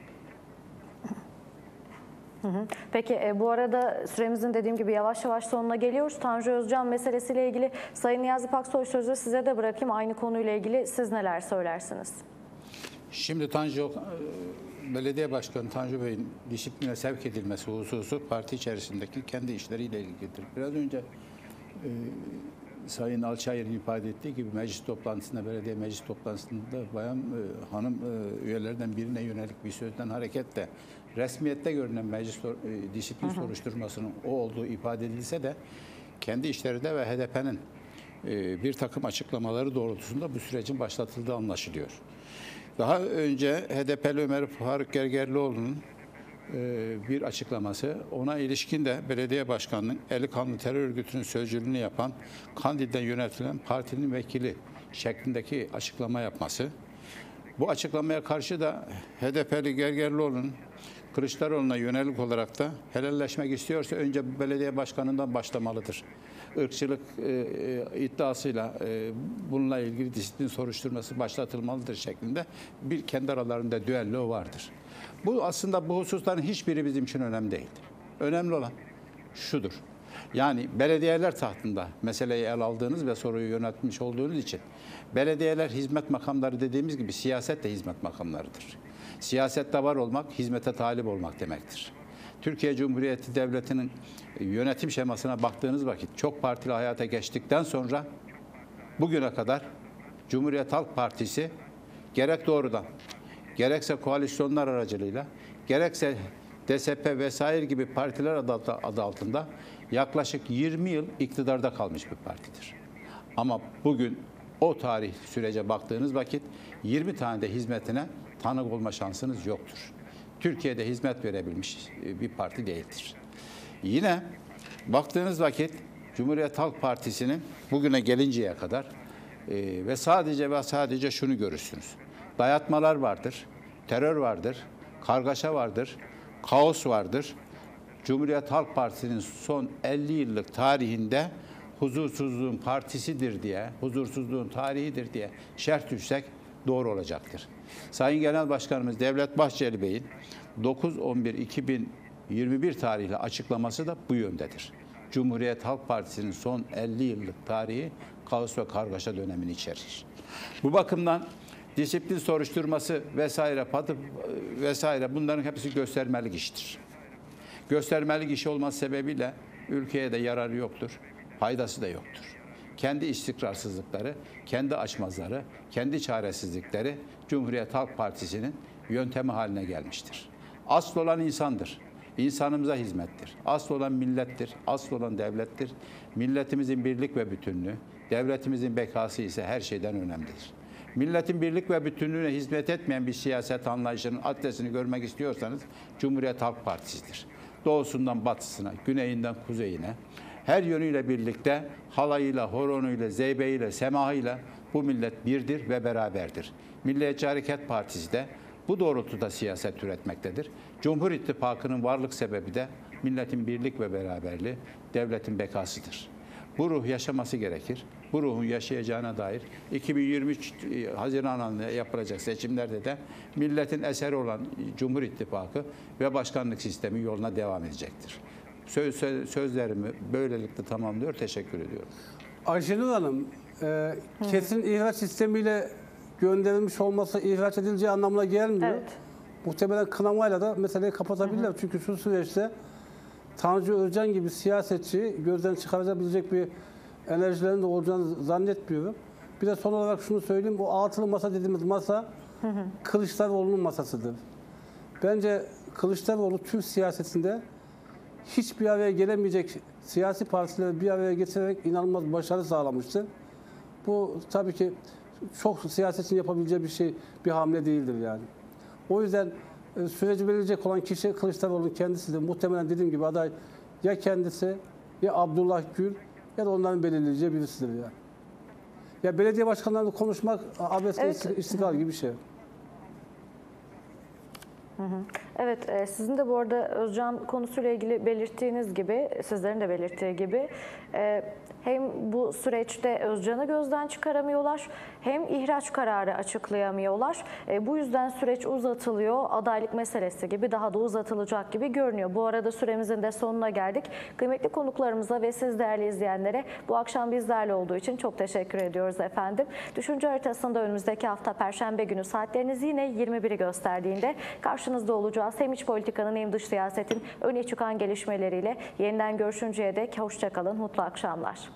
Peki, bu arada süremizin dediğim gibi yavaş yavaş sonuna geliyoruz. Tanju Özcan meselesiyle ilgili Sayın Niyazi Paksoy sözü size de bırakayım. Aynı konuyla ilgili siz neler söylersiniz? Şimdi belediye başkanı Tanju Bey'in disipline sevk edilmesi hususu parti içerisindeki kendi işleriyle ilgilidir. Biraz önce Sayın Alçayır'ın ifade ettiği gibi meclis toplantısında, belediye meclis toplantısında bayan hanım üyelerden birine yönelik bir sözden hareketle resmiyette görünen meclis disiplin soruşturmasının o olduğu ifade edilse de kendi işlerinde ve HDP'nin bir takım açıklamaları doğrultusunda bu sürecin başlatıldığı anlaşılıyor. Daha önce HDP'li Ömer Faruk Gergerlioğlu'nun bir açıklaması, ona ilişkin de belediye başkanının eli kanlı terör örgütünün sözcülüğünü yapan Kandil'den yönetilen partinin vekili şeklindeki açıklama yapması. Bu açıklamaya karşı da HDP'li Gergerlioğlu'nun Kılıçdaroğlu'na yönelik olarak da helalleşmek istiyorsa önce belediye başkanından başlamalıdır. Irkçılık iddiasıyla bununla ilgili disiplin soruşturması başlatılmalıdır şeklinde bir kendi aralarında düello vardır. Bu aslında bu hususların hiçbiri bizim için önemli değil. Önemli olan şudur. Yani belediyeler tahtında meseleyi ele aldığınız ve soruyu yönetmiş olduğunuz için belediyeler hizmet makamları dediğimiz gibi siyaset de hizmet makamlarıdır. Siyasette var olmak, hizmete talip olmak demektir. Türkiye Cumhuriyeti Devleti'nin yönetim şemasına baktığınız vakit çok partili hayata geçtikten sonra bugüne kadar Cumhuriyet Halk Partisi gerek doğrudan, gerekse koalisyonlar aracılığıyla, gerekse DSP vesaire gibi partiler adı altında yaklaşık 20 yıl iktidarda kalmış bir partidir. Ama bugün o tarih sürece baktığınız vakit 20 tane de hizmetine tanık olma şansınız yoktur. Türkiye'de hizmet verebilmiş bir parti değildir. Yine baktığınız vakit Cumhuriyet Halk Partisi'nin bugüne gelinceye kadar ve sadece şunu görürsünüz. Dayatmalar vardır, terör vardır, kargaşa vardır, kaos vardır. Cumhuriyet Halk Partisi'nin son 50 yıllık tarihinde huzursuzluğun partisidir diye, huzursuzluğun tarihidir diye şerh düşsek doğru olacaktır. Sayın Genel Başkanımız Devlet Bahçeli Bey'in 9-11-2021 tarihli açıklaması da bu yöndedir. Cumhuriyet Halk Partisi'nin son 50 yıllık tarihi kaos ve kargaşa dönemini içerir. Bu bakımdan disiplin soruşturması vesaire bunların hepsi göstermelik iştir. Göstermelik iş olması sebebiyle ülkeye de yararı yoktur, faydası da yoktur. Kendi istikrarsızlıkları, kendi açmazları, kendi çaresizlikleri Cumhuriyet Halk Partisi'nin yöntemi haline gelmiştir. Asıl olan insandır. İnsanımıza hizmettir. Asıl olan millettir. Asıl olan devlettir. Milletimizin birlik ve bütünlüğü, devletimizin bekası ise her şeyden önemlidir. Milletin birlik ve bütünlüğüne hizmet etmeyen bir siyaset anlayışının adresini görmek istiyorsanız Cumhuriyet Halk Partisi'dir. Doğusundan batısına, güneyinden kuzeyine, her yönüyle birlikte halayıyla, horonuyla, zeybeğiyle, semahıyla bu millet birdir ve beraberdir. Milliyetçi Hareket Partisi de bu doğrultuda siyaset üretmektedir. Cumhur İttifakı'nın varlık sebebi de milletin birlik ve beraberliği, devletin bekasıdır. Bu ruh yaşaması gerekir. Bu ruhun yaşayacağına dair 2023 Haziran ayında yapılacak seçimlerde de milletin eseri olan Cumhur İttifakı ve başkanlık sistemi yoluna devam edecektir. Sözlerimi böylelikle tamamlıyor. Teşekkür ediyorum. Ayşenur Hanım, kesin ihraç sistemiyle gönderilmiş olması ihraç edileceği anlamına gelmiyor. Evet. Muhtemelen kınamayla da meseleyi kapatabilirler. Çünkü şu süreçte Tanju Özcan gibi siyasetçi gözden çıkarabilecek bir enerjilerinin de olacağını zannetmiyorum. Bir de son olarak şunu söyleyeyim. Bu altılı masa dediğimiz masa Kılıçdaroğlu'nun masasıdır. Bence Kılıçdaroğlu Türk siyasetinde hiçbir araya gelemeyecek siyasi partileri bir araya getirerek inanılmaz başarı sağlamıştır. Bu tabii ki çok siyasetin yapabileceği bir hamle değildir yani. O yüzden süreci belirleyecek olan kişi Kılıçdaroğlu'nun kendisidir. Muhtemelen dediğim gibi aday ya kendisi ya Abdullah Gül ya da onların belirleyeceği birisidir yani. Ya belediye başkanlarıyla konuşmak abesle istikrar gibi bir şey. Evet, sizin de bu arada Özcan konusuyla ilgili belirttiğiniz gibi, sizlerin de belirttiği gibi hem bu süreçte Özcan'ı gözden çıkaramıyorlar, hem ihraç kararı açıklayamıyorlar. Bu yüzden süreç uzatılıyor, adaylık meselesi gibi daha da uzatılacak gibi görünüyor. Bu arada süremizin de sonuna geldik. Kıymetli konuklarımıza ve siz değerli izleyenlere bu akşam bizlerle olduğu için çok teşekkür ediyoruz efendim. Düşünce haritasında önümüzdeki hafta Perşembe günü saatleriniz yine 21'i gösterdiğinde karşınızda olacağız. Hem iç politikanın hem dış siyasetin öne çıkan gelişmeleriyle yeniden görüşünceye dek hoşça kalın, mutlu akşamlar.